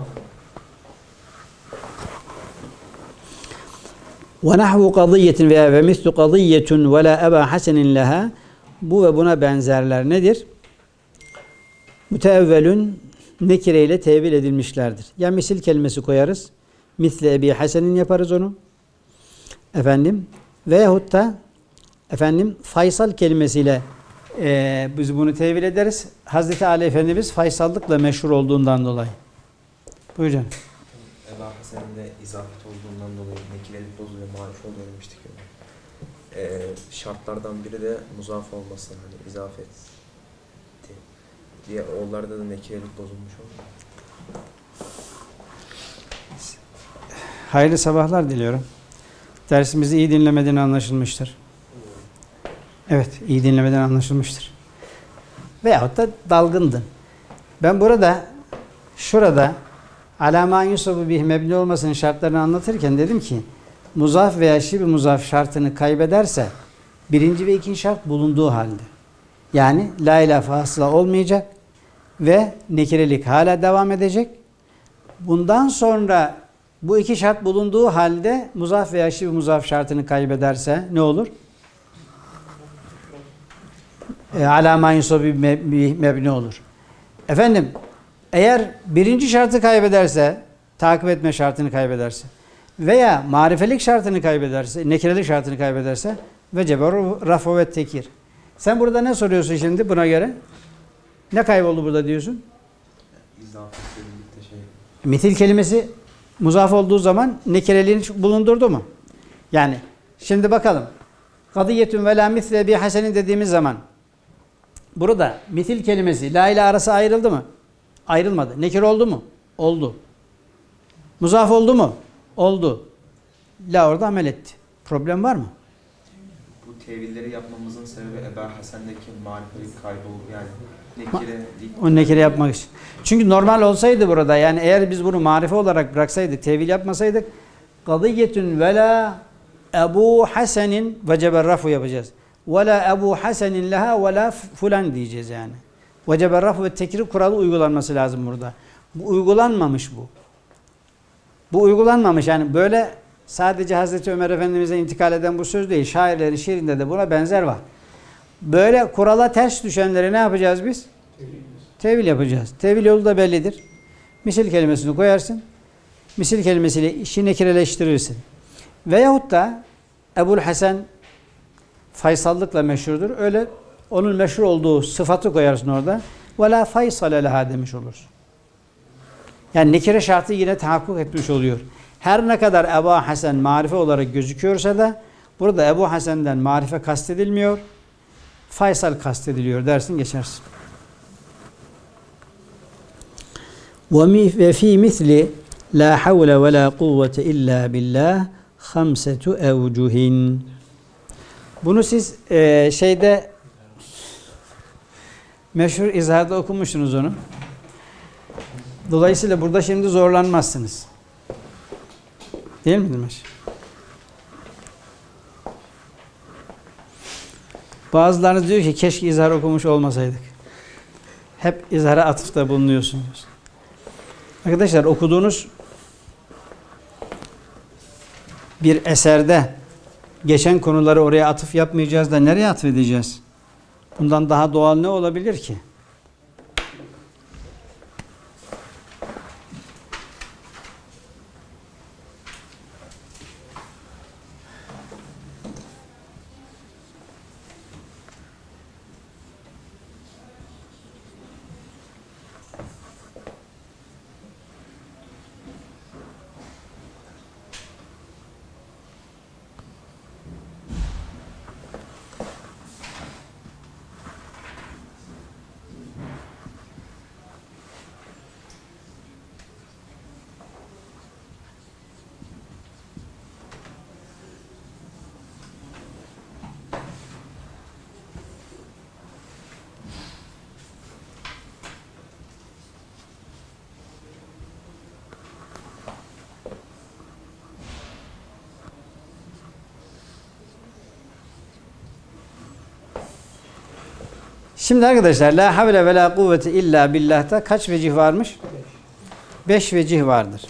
وَنَحْوُ قَضِيَّةٍ veya وَمِثْلُ قَضِيَّةٌ وَلَا أَبَا حَسَنٍ لَهَا bu ve buna benzerler nedir? Müteevvelün nekireyle tevil edilmişlerdir. Ya misil kelimesi koyarız. Misle Ebi Hasen'in yaparız onu. Efendim. Veyahut da efendim faysal kelimesiyle Biz bunu tevil ederiz. Hazreti Ali Efendimiz faysallıkla meşhur olduğundan dolayı. Buyur canım. Ebu Hasen'in de izafet olduğundan dolayı nekirelik bozuluyor, marif oluyor demiştik ya. Şartlardan biri de muzaf olması, hani izafet diye, onlarda da nekirelik bozulmuş oluyor. Hayırlı sabahlar diliyorum. Dersimizi iyi dinlemeden anlaşılmıştır. Evet, iyi dinlemeden anlaşılmıştır. Veyahut da dalgındın. Ben şurada alâmâ yusabu bih mebni olmasının şartlarını anlatırken dedim ki muzaf veya şibi muzaf şartını kaybederse birinci ve ikinci şart bulunduğu halde. Yani la ilahe fasıla olmayacak ve nekirelik hala devam edecek. Bundan sonra bu iki şart bulunduğu halde muzaf veya şibi muzaf şartını kaybederse ne olur? Alâ mâ yusabu bih mebni olur. Efendim, eğer birinci şartı kaybederse, takip etme şartını kaybederse veya marifelik şartını kaybederse, nekirelik şartını kaybederse vecebe rafu ve tekir. Sen burada ne soruyorsun şimdi buna göre? Ne kayboldu burada diyorsun? İzafetle birlikte şey. Mitil kelimesi muzaf olduğu zaman nekireliğini bulundurdu mu? Yani şimdi bakalım. Kadiyetün ve la misle bi hasenin dediğimiz zaman burada mitil kelimesi la ile arası ayrıldı mı? Ayrılmadı. Nekir oldu mu? Oldu. Muzaf oldu mu? Oldu. La orada amel etti. Problem var mı? Bu tevilleri yapmamızın sebebi Ebu Hasen'deki marifelik kaybolu, yani nekire değil. O nekire yapmak için. Çünkü normal olsaydı burada, yani eğer biz bunu marife olarak bıraksaydık, tevil yapmasaydık kadiyetün ve la Ebu Hasen'in vecebe rafu yapacağız. Ve la Ebu Hasen'in leha ve la fulan diyeceğiz yani. Vecebe rafu ve tekrir kuralı uygulanması lazım burada. Bu uygulanmamış bu. Bu uygulanmamış, yani böyle sadece Hazreti Ömer Efendimiz'e intikal eden bu söz değil. Şairlerin şiirinde de buna benzer var. Böyle kurala ters düşenleri ne yapacağız biz? Tevil yapacağız. Tevil yolu da bellidir. Misil kelimesini koyarsın. Misil kelimesiyle işi nekireleştirirsin. Veyahut da Ebul Hasan faysallıkla meşhurdur. Öyle onun meşhur olduğu sıfatı koyarsın orada. Ve la faysale leha demiş olursun. Yani nekire şartı yine tahakkuk etmiş oluyor. Her ne kadar Ebu Hasan marife olarak gözüküyorsa da burada Ebu Hasan'dan marife kastedilmiyor. Faysal kastediliyor dersin, geçersin. Ve fi misli la havle ve la kuvvete illa billah hamsetu evcuhin. Bunu siz şeyde meşhur izharda okumuşsunuz onu. Dolayısıyla burada şimdi zorlanmazsınız. Değil mi Dilmeş? Bazılarınız diyor ki keşke izhar okumuş olmasaydık. Hep izhara atıfta bulunuyorsun diyorsun. Arkadaşlar, okuduğunuz bir eserde geçen konuları oraya atıf yapmayacağız da nereye atfedeceğiz? Bundan daha doğal ne olabilir ki? Şimdi arkadaşlar la havle ve la kuvvete illa billah'ta kaç vecih varmış? 5 vecih vardır.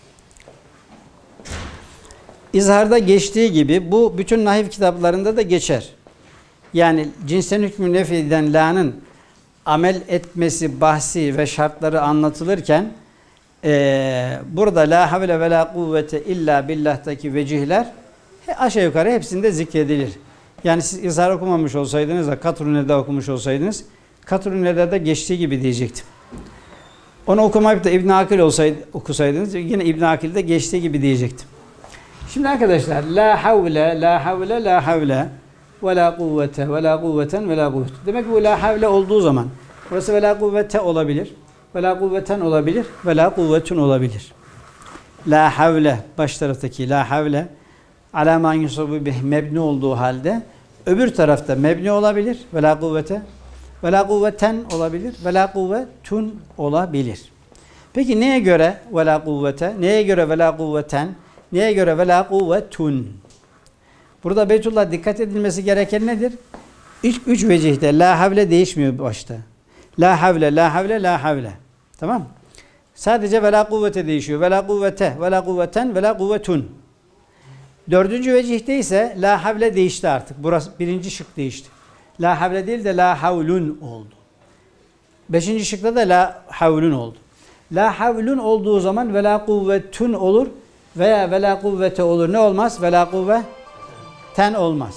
İzharda geçtiği gibi bu bütün nahiv kitaplarında da geçer. Yani cinsen hükmü nefiden la'nın amel etmesi bahsi ve şartları anlatılırken burada la havle ve la kuvvete illa billah'taki vecihler aşağı yukarı hepsinde zikredilir. Yani siz izhar okumamış olsaydınız da Katrun Neda okumuş olsaydınız, Katrun Neda'da geçtiği gibi diyecektim. Onu okumayıp da İbn Akil okusaydınız yine İbn Akil'de geçtiği gibi diyecektim. Şimdi arkadaşlar la havle, la havle, la havle ve la kuvvete ve la kuvveten ve la kuvvet. Demek ki bu la havle olduğu zaman burası ve la kuvvete olabilir, ve la kuvveten olabilir, ve la kuvvetun olabilir. La havle baş taraftaki la havle ala ma yusabu bih mebni olduğu halde öbür tarafta mebni olabilir ve la kuvvete ve la kuvveten olabilir ve la kuvvetun olabilir. Peki neye göre ve la kuvvete, neye göre ve la kuvveten, neye göre ve la kuvvetun? Burada Beytullah dikkat edilmesi gereken nedir? İlk üç vecihte la havle değişmiyor başta. La havle, la havle, la havle. Tamam? Sadece ve la kuvvete değişiyor. Ve la kuvvete, ve la kuvveten, ve la kuvvetun. Dördüncü vecihte ise la havle değişti artık. Burası birinci şık değişti. La havle değil de la havlun oldu. Beşinci şıkta da la havlun oldu. La havlun olduğu zaman ve la kuvvetun olur veya ve la kuvvete olur. Ne olmaz? Ve la kuvveten olmaz.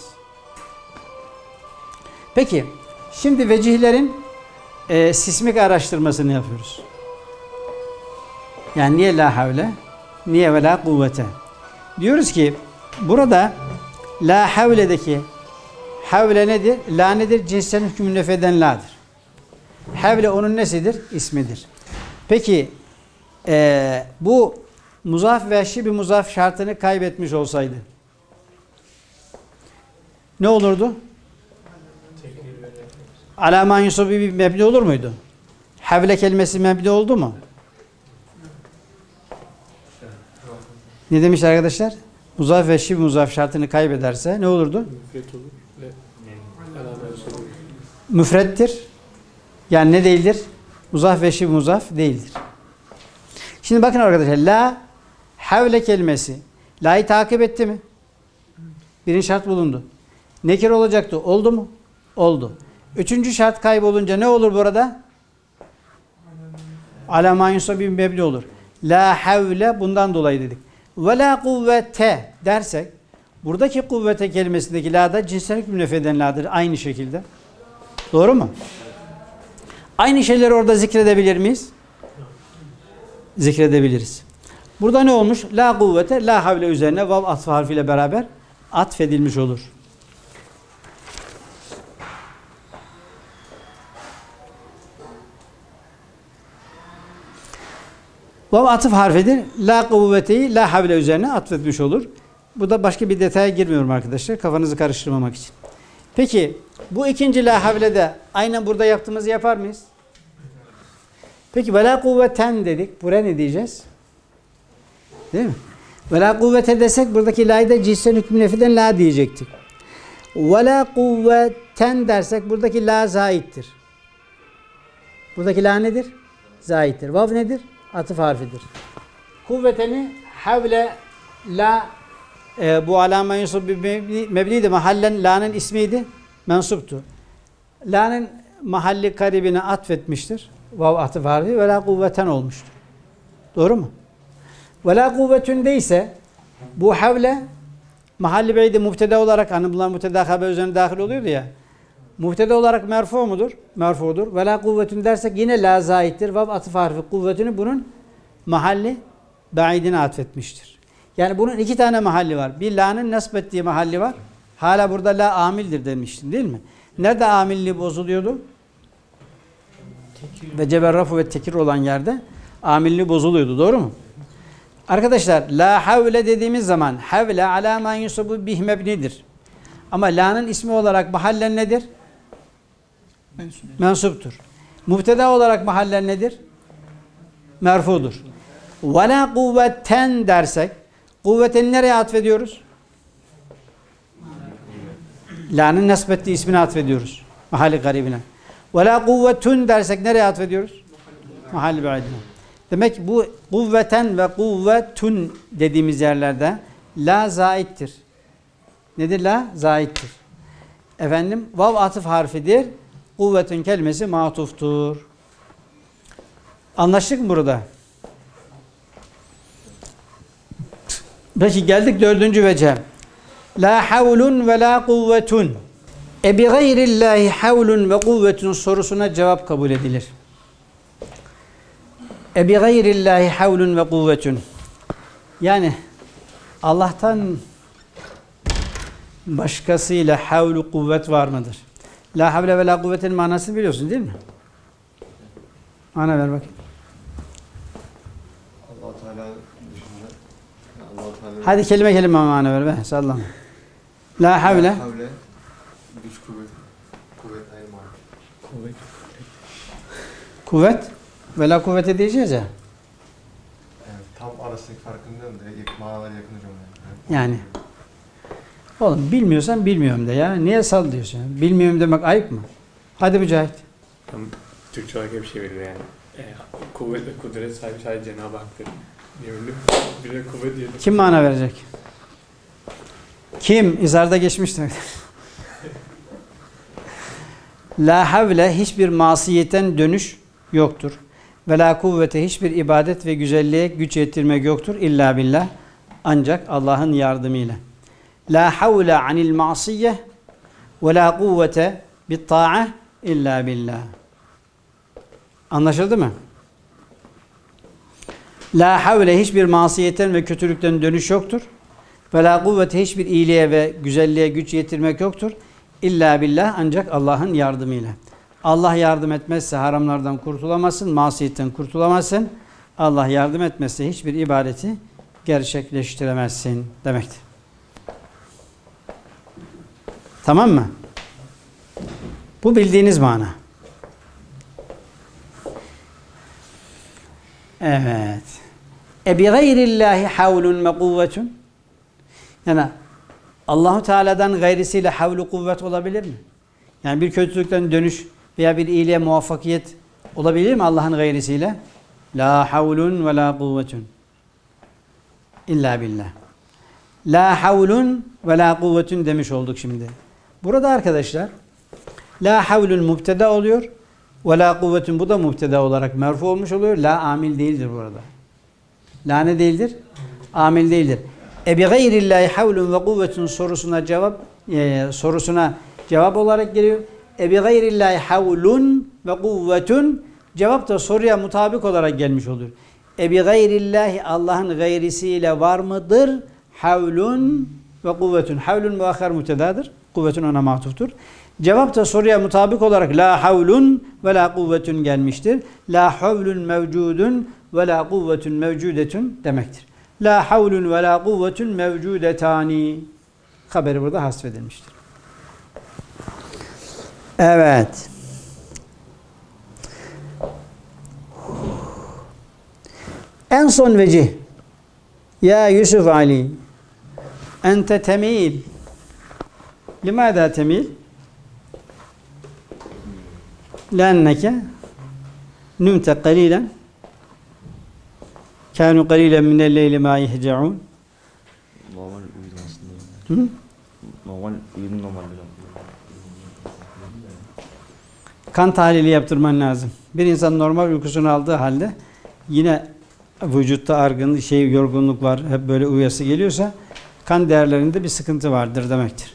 Peki, şimdi vecihlerin sismik araştırmasını yapıyoruz. Yani niye la havle, niye ve la kuvvete? Diyoruz ki burada la havle'deki havle nedir? La nedir? Cinsten hükmü nefeden la'dır. Havle onun nesidir? İsmidir. Peki bu muzaf ve şibi muzaf şartını kaybetmiş olsaydı ne olurdu? Alaman yusubi bir mebni olur muydu? Havle kelimesi mebni oldu mu? Ne demiş arkadaşlar? Muzaf ve şibi muzaf şartını kaybederse ne olurdu? Müfret olur ve Müfrettir. Yani ne değildir? Muzaf ve şibi muzaf değildir. Şimdi bakın arkadaşlar. La havle kelimesi. La'yı takip etti mi? Birinci şart bulundu. Nekir olacaktı. Oldu mu? Oldu. Üçüncü şart kaybolunca ne olur burada? Ala ma yusabi mebni olur. La havle bundan dolayı dedik. Ve la kuvvete dersek buradaki kuvvete kelimesindeki la da cinsel hükmü nefeden la'dır. Aynı şekilde. Doğru mu? Aynı şeyleri orada zikredebilir miyiz? Zikredebiliriz. Burada ne olmuş? La kuvvete, la havle üzerine vav atf harfiyle beraber atfedilmiş olur. Vav atıf harfidir. La kuvveteyi la havle üzerine atfetmiş olur. Bu da başka bir detaya girmiyorum arkadaşlar. Kafanızı karıştırmamak için. Peki bu ikinci la havlede aynen burada yaptığımızı yapar mıyız? Peki ve la kuvveten dedik. Buraya ne diyeceğiz? Değil mi? Ve la kuvvete desek buradaki la'yı da cinsen hükmü nefiden la diyecektik. Ve la kuvveten dersek buradaki la zaittir. Buradaki la nedir? Zaittir. Vav nedir? Atıf harfidir. Kuvveteni havle la bu alâme yunsub mebniydi. Mahallen la'nın ismiydi. Mensuptu. La'nın mahalli karibine atfetmiştir. Vav atıf harfi ve la kuvveten olmuştur. Doğru mu? Ve la kuvvetünde ise bu havle mahalli beyde muhteda olarak hani bunlar muhteda haber üzerine dahil oluyordu ya. Muhteda olarak merfu mudur? Merfudur. Ve la kuvvetün dersek yine la zaittir. Vav atıf harfi kuvvetini bunun mahalli baidine atfetmiştir. Yani bunun iki tane mahalli var. Bir la'nın nasbettiği mahalli var. Hala burada la amildir demiştin değil mi? Nerede amilliği bozuluyordu? Ve ceberrafu ve tekir olan yerde amilliği bozuluyordu. Doğru mu? Arkadaşlar la havle dediğimiz zaman havle ala ma yusabu bih mebnidir. Ama la'nın ismi olarak mahallen nedir? Mensuptur. Mübteda olarak mahallen nedir? Merfudur. Ve la kuvveten dersek kuvveteni nereye atfediyoruz? La'nın nesbettiği ismini atfediyoruz. Mahalli garibine. Ve la kuvvetun dersek nereye atfediyoruz? Mahalli baidine. Demek bu kuvveten ve kuvvetun dediğimiz yerlerde la zaittir. Nedir la? Zaittir. Efendim vav atıf harfidir. Kuvvetün kelimesi matuftur. Anlaştık mı burada? Peki geldik dördüncü vece. La havlun ve la kuvvetun. Bi gayrillahi havlun ve kuvvetun sorusuna cevap kabul edilir. Bi gayrillahi havlun ve kuvvetun. Yani Allah'tan başkasıyla havlu kuvvet var mıdır? La havle ve la kuvvetin manasını biliyorsun değil mi? Ana ver bakayım. Allah Teala dışında Allah Teala Hadi kelime kelime mana ver be. Sallama. La havle. havle güç kuvvet ayırma. Kuvvet. Kuvvet. Ve la kuvvete diyeceğiz ya. Evet, tam arasındaki farkını diyorum da manalar yakın hocam. Yani. Oğlum bilmiyorsan bilmiyorum de ya. Niye sal diyorsun? Bilmiyorum demek ayıp mı? Hadi Mücahit. Tam Türkçe olarak bir şey veriyor yani. Kuvvet ve kudret sahibi sadece Cenab-ı Hak'tır. Diyebilirim. Bir de kuvvet diyelim. Kim mana verecek? Kim? İzarda geçmiştir. La havle hiçbir masiyetten dönüş yoktur. Ve la kuvvete hiçbir ibadet ve güzelliğe güç yetirmek yoktur. İlla billah. Ancak Allah'ın yardımıyla. La havle anil masiye ve la kuvvete bit ta'a illa billah. Anlaşıldı mı? La havle hiçbir masiyetten ve kötülükten dönüş yoktur. Ve la kuvvete hiçbir iyiliğe ve güzelliğe güç yetirmek yoktur. İlla billah ancak Allah'ın yardımıyla. Allah yardım etmezse haramlardan kurtulamazsın, masiyetten kurtulamazsın. Allah yardım etmezse hiçbir ibadeti gerçekleştiremezsin demektir. Tamam mı? Bu bildiğiniz mana. Evet. Bi gayrillahi havlun ve kuvvetun. Yani Allahu Teala'dan gayrisiyle havlu kuvvet olabilir mi? Yani bir kötülükten dönüş veya bir iyiliğe muvaffakiyet olabilir mi Allah'ın gayrisiyle? La havlun ve la kuvvetun. İlla billah. La havlun ve la kuvvetun demiş olduk şimdi. Burada arkadaşlar la havlun mübteda oluyor ve la kuvvetun bu da mübteda olarak merfu olmuş oluyor. La amil değildir burada. La ne değildir? Amil değildir. Bi gayrillahi havlun ve kuvvetun sorusuna cevap olarak geliyor. Bi gayrillahi havlun ve kuvvetun cevap da soruya mutabık olarak gelmiş oluyor. Bi gayrillahi Allah'ın gayrisiyle var mıdır? Havlun ve kuvvetun. Havlun muahhar mübtedadır. Kuvvetun ona matuftur. Cevap da soruya mutabık olarak la havlun ve la kuvvetun gelmiştir. La havlun mevcudun ve la kuvvetun mevcudetun demektir. La havlun ve la kuvvetun mevcudetani. Haberi burada hasfedilmiştir. Evet. En son vecih. Ya Yusuf Ali. Ente temil. Limâdâ temil? Lenneke nümte qalilen kânû qalilen minel leyli mâ yehce'ûn. Normal uyudum aslında. Hı? Normal uyudum normal. Kan tahlili yaptırman lazım. Bir insan normal uykusunu aldığı halde yine vücutta yorgunluk var, hep böyle uyuyası geliyorsa kan değerlerinde bir sıkıntı vardır demektir.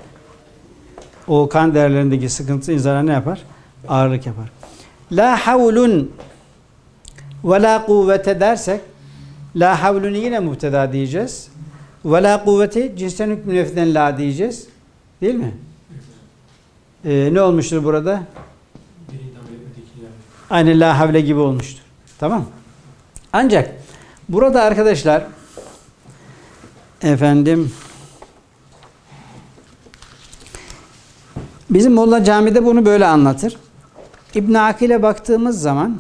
O kan değerlerindeki sıkıntı insana ne yapar? Ağırlık yapar. La havlun ve la kuvvete dersek la havlunu yine mübteda diyeceğiz. Ve la kuvveti cinsten hükmü nefiden la diyeceğiz. Değil mi? Ne olmuştur burada? Aynı la havle gibi olmuştur. Tamam. Ancak burada arkadaşlar bizim Molla Cami'de bunu böyle anlatır. İbn Akil'e baktığımız zaman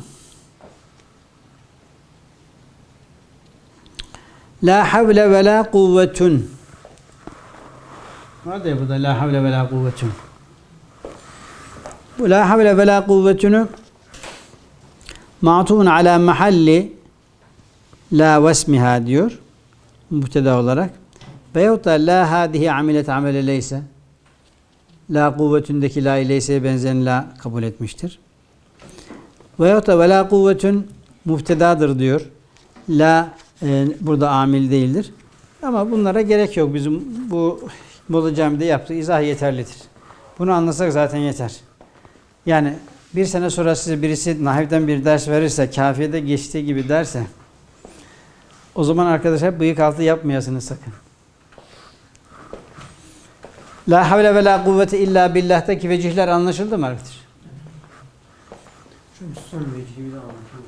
la havle ve la kuvvetun. Nerede ya burada la havle ve la kuvvetun? Bu la havle ve la kuvvetunu ma'tufun ala mahalli la vesmiha diyor. Mübteda olarak. Veyahut da la hadihi amilet amele leyse. La kuvvetündeki la ileyse'ye benzeyen la kabul etmiştir. Veyahut da ve la kuvvetün mübtedadır diyor. La burada amil değildir. Ama bunlara gerek yok. Bizim bu Bolu Cami'de yaptığı izah yeterlidir. Bunu anlasak zaten yeter. Yani bir sene sonra size birisi nahivden bir ders verirse, kafiyede geçtiği gibi derse, o zaman arkadaşlar bıyık altı yapmayasınız sakın. La havle ve la kuvvete illa billah'taki vecihler anlaşıldı mı arkadaşlar? Şu son vecihi bir de anlatalım.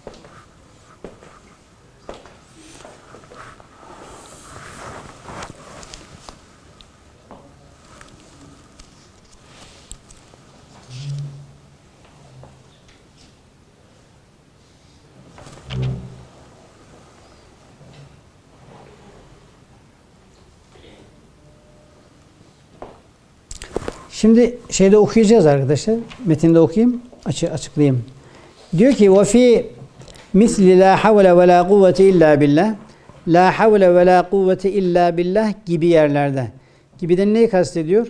Şimdi şeyde okuyacağız arkadaşlar. Metinde okuyayım, açıklayayım. Diyor ki ve fi misli la havle ve la kuvvete illa billah. La havle ve la kuvvete illa billah gibi yerlerde. Gibiden neyi kastediyor?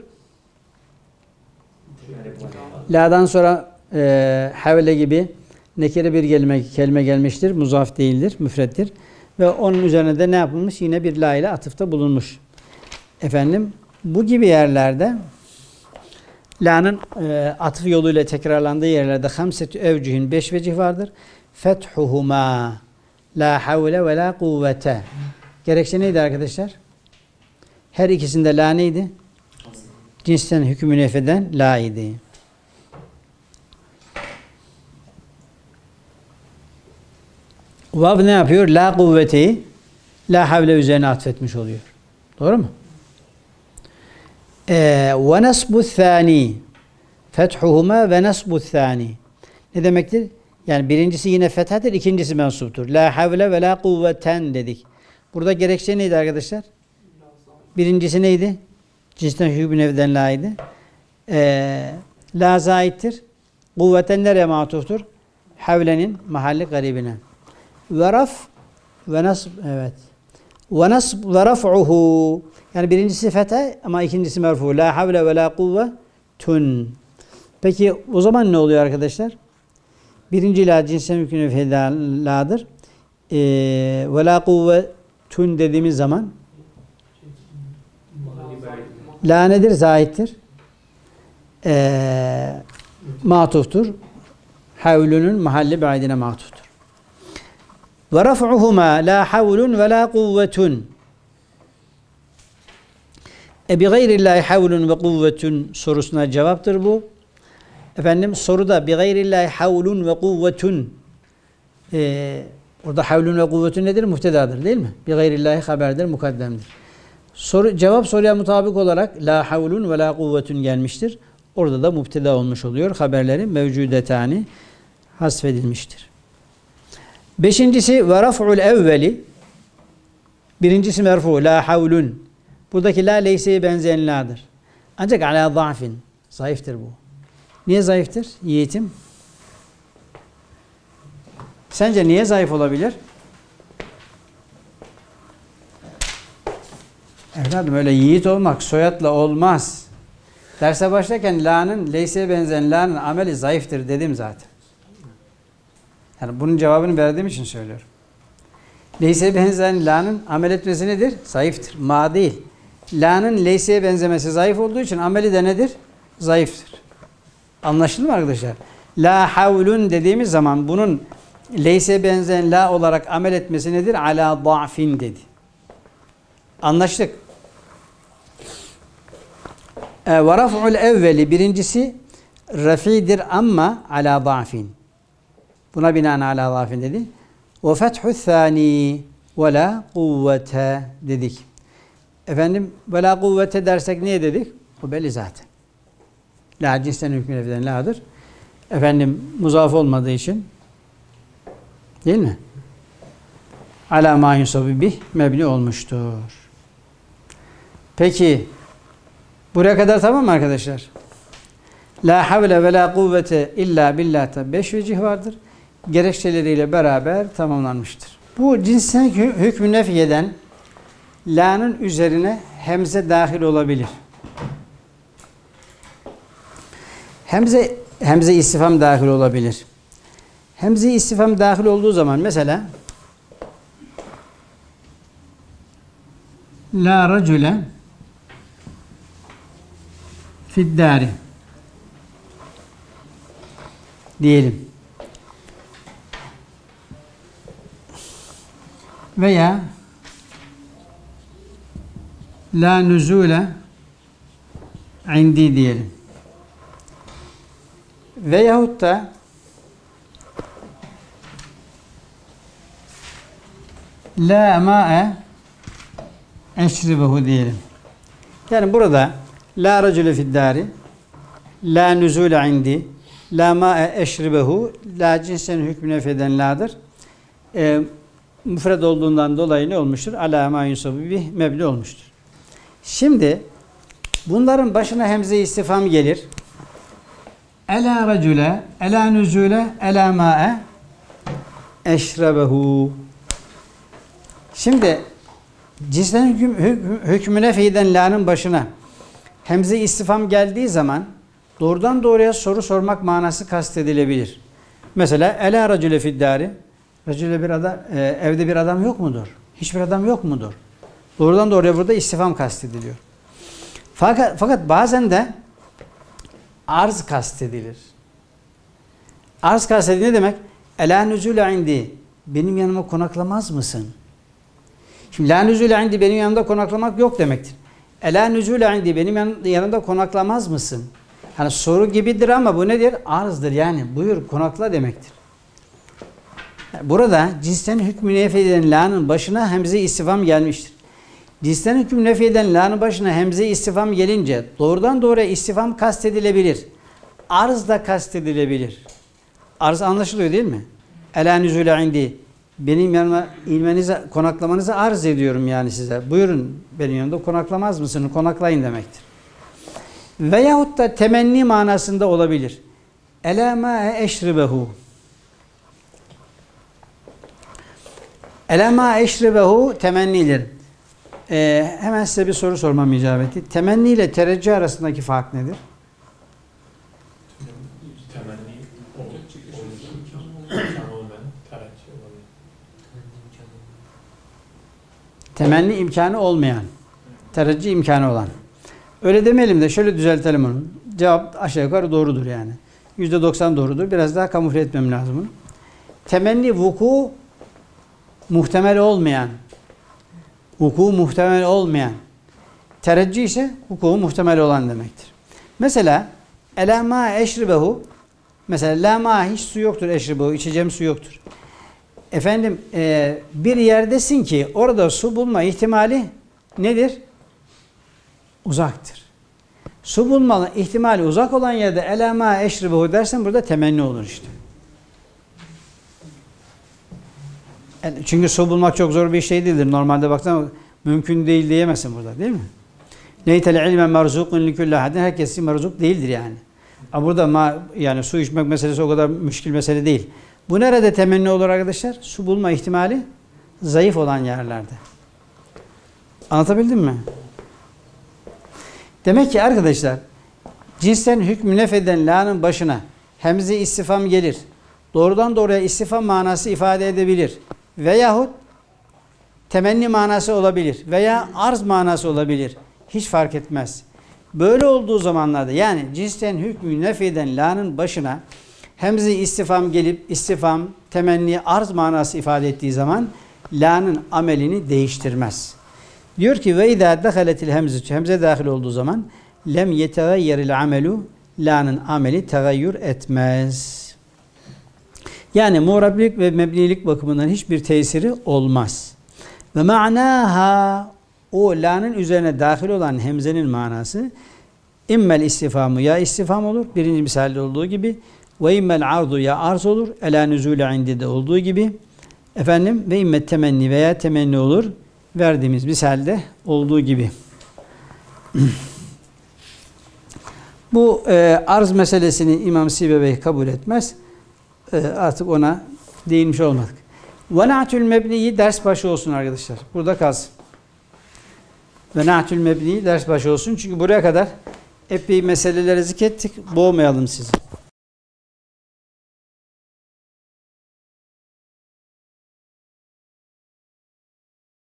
La'dan sonra havle gibi nekere bir kelime gelmiştir. Muzaf değildir, müfrettir. Ve onun üzerine de ne yapılmış? Yine bir la ile atıfta bulunmuş. Efendim, bu gibi yerlerde la'nın atıf yoluyla tekrarlandığı yerlerde hamsetü evcühün 5 vecih vardır. Fethuhuma la havle ve la kuvvete. Gerekçe neydi arkadaşlar? Her ikisinde la neydi? Cinsten hükmü nefeden la idi. Vav ne yapıyor? La kuvveti la havle üzerine atfetmiş oluyor. Doğru mu? Ve nasbu thani fethuhuma ve nasbu thani. Ne demektir? Yani birincisi yine fethadır, ikincisi mensuptur. La havle ve la kuvveten dedik. Burada gerekçe neydi arkadaşlar? Birincisi neydi? Cinsten hükmü nevden la idi. La zaittir. Kuvveten nereye matuftur? Havlenin mahalli garibine. Ve raf ve nasb, evet. Ve nasb ve raf'uhu. Yani birincisi fethe ama ikincisi merfu. La havle ve la kuvvetun. Peki o zaman ne oluyor arkadaşlar? Birinci la cinsen mümkün la'dır. Ve la kuvvetun dediğimiz zaman la nedir? Zahittir. Matuftur. Havlunun mahalli ba'idine matuftur. Ve raf'uhuma la havlun ve la kuvvetun. Bi gayrillahi havlun ve kuvvetun sorusuna cevaptır bu. Efendim soruda bi gayrillahi havlun ve kuvvetun orada havlun ve kuvvetun nedir? Muhtedadır değil mi? Bi gayrillahi haberdir, mukaddemdir. Cevap soruya mutabık olarak la havlun ve la kuvvetun gelmiştir. Orada da müpteda olmuş oluyor. Haberleri mevcudetani hasfedilmiştir. Beşincisi ve raf'ul evveli. Birincisi merfu la havlun. Buradaki la leyseye benzeyen la'dır. Ancak ala zafin. Zayıftır bu. Niye zayıftır? Yiğitim. Sence niye zayıf olabilir? Evladım öyle yiğit olmak soyadla olmaz. Derse başlarken la'nın leyseye benzeyen la'nın ameli zayıftır dedim zaten. Yani bunun cevabını verdiğim için söylüyorum. Leyseye benzeyen la'nın amel etmesi nedir? Zayıftır. Ma değil. La'nın leyseye benzemesi zayıf olduğu için ameli de nedir? Zayıftır. Anlaşıldı mı arkadaşlar? La havlun dediğimiz zaman bunun leyseye benzeyen la olarak amel etmesi nedir? Ala da'fin dedi. Anlaştık. Ve raf'ul evveli birincisi rafidir ama ala da'fin. Buna binaen ala da'fin dedi. Ve fethu thani ve la kuvvete dedik. Efendim ve la kuvvete dersek niye dedik? O belli zaten. La cinsten hükmüne filan la'dır. Efendim muzaf olmadığı için değil mi? Ala ma yusabi bih mebni olmuştur. Peki buraya kadar tamam mı arkadaşlar? La havle ve la kuvvete illa billah'ta 5 vecih vardır. Gerekçeleriyle beraber tamamlanmıştır. Bu cinsten hükmü nefyeden la'nın üzerine hemze dahil olabilir. Hemze istifham dahil olabilir. Hemze istifham dahil olduğu zaman mesela la racule fiddari diyelim. Veya la nüzule indi diyelim. Veyahut da la ma'e eşribehu diyelim. Yani burada la racule fiddari, la nüzule indi, la ma'e eşribehu, la cinsen hükmü nefeden la'dır. Müfred olduğundan dolayı ne olmuştur? Ala ma yusabu bih mebni olmuştur. Şimdi bunların başına hemze-i istifham gelir. Ela racule, ela nüzule, ela ma'e eşrebehu. Şimdi cinsten hükmüne feyden la'nın başına hemze-i istifham geldiği zaman doğrudan doğruya soru sormak manası kastedilebilir. Mesela ela racule fiddari, racule bir adam, evde bir adam yok mudur? Hiçbir adam yok mudur? Doğrudan doğruya burada istifham kastediliyor. Fakat bazen de arz kastedilir. Arz kastedilir ne demek? Ela nüzule indi. Benim yanıma konaklamaz mısın? Şimdi la nüzule indi benim yanımda konaklamak yok demektir. Ela nüzule indi benim yanımda konaklamaz mısın? Hani soru gibidir ama bu nedir? Arzdır yani. Buyur konakla demektir. Burada cinsten hükmü nefi eden la'nın başına hemze-i istifham gelmiştir. Cinsten hükmü nefi eden la'nın başına hemze-i istifham gelince doğrudan doğruya istifham kastedilebilir. Arz da kastedilebilir. Arz anlaşılıyor değil mi? Ela nüzule indi. Benim yanıma inmenize, konaklamanızı arz ediyorum yani size. Buyurun benim yanımda konaklamaz mısınız? Konaklayın demektir. Veyahut da temenni manasında olabilir. Ela ma'e eşribehu. Ela ma'e eşribehu temennidir. Hemen size bir soru sormam icap etti. Temenni ile tereccüh arasındaki fark nedir? Temenni Temenni imkanı olmayan, tereccüh imkanı olan. Öyle demeyelim de şöyle düzeltelim onu. Cevap aşağı yukarı doğrudur yani. %90 doğrudur. Biraz daha kamufle etmem lazım bunu. Temenni vuku muhtemel olmayan, vuku muhtemel olmayan. Tereccüh ise vuku muhtemel olan demektir. Mesela ela ma eşribehu, mesela la ma hiç su yoktur eşribehu, içeceğim su yoktur. Efendim bir yerdesin ki orada su bulma ihtimali nedir? Uzaktır. Su bulma ihtimali uzak olan yerde ela ma eşribehu dersen burada temenni olur işte. Çünkü su bulmak çok zor bir şey değildir. Normalde baksana mümkün değil diyemezsin burada değil mi? Neytel ilme merzukun likulli ahadin, herkes merzuk değildir yani. Ama burada yani su içmek meselesi o kadar müşkil mesele değil. Bu nerede temenni olur arkadaşlar? Su bulma ihtimali zayıf olan yerlerde. Anlatabildim mi? Demek ki arkadaşlar cinsten hükmü nefeden la'nın başına hemze istifham gelir. Doğrudan doğruya istifham manası ifade edebilir. Veyahut temenni manası olabilir. Veya arz manası olabilir. Hiç fark etmez. Böyle olduğu zamanlarda yani cinsten hükmü nefeden la'nın başına hemze istifham gelip istifham, temenni, arz manası ifade ettiği zaman la'nın amelini değiştirmez. Diyor ki ve izâ dehaletil hemze, hemze dahil olduğu zaman lem yetegayyeril amelu, la'nın ameli tegayyür etmez. Yani muğrablik ve mebnilik bakımından hiçbir tesiri olmaz. Ve ma'naha, o la'nın üzerine dahil olan hemzenin manası immel istifhamı, ya istifham olur birinci misalde olduğu gibi, ve immel ardu, ya arz olur, ela nüzule indi de olduğu gibi, efendim ve immet temenni, veya temenni olur verdiğimiz misalde olduğu gibi. Bu arz meselesini İmam Sibevey kabul etmez. Artık ona değinmiş olmadık. Ve na'tül mebniyi ders başı olsun arkadaşlar. Burada kalsın. Ve na'tül mebniyi ders başı olsun. Çünkü buraya kadar epey meseleleri zikrettik. Boğmayalım sizi.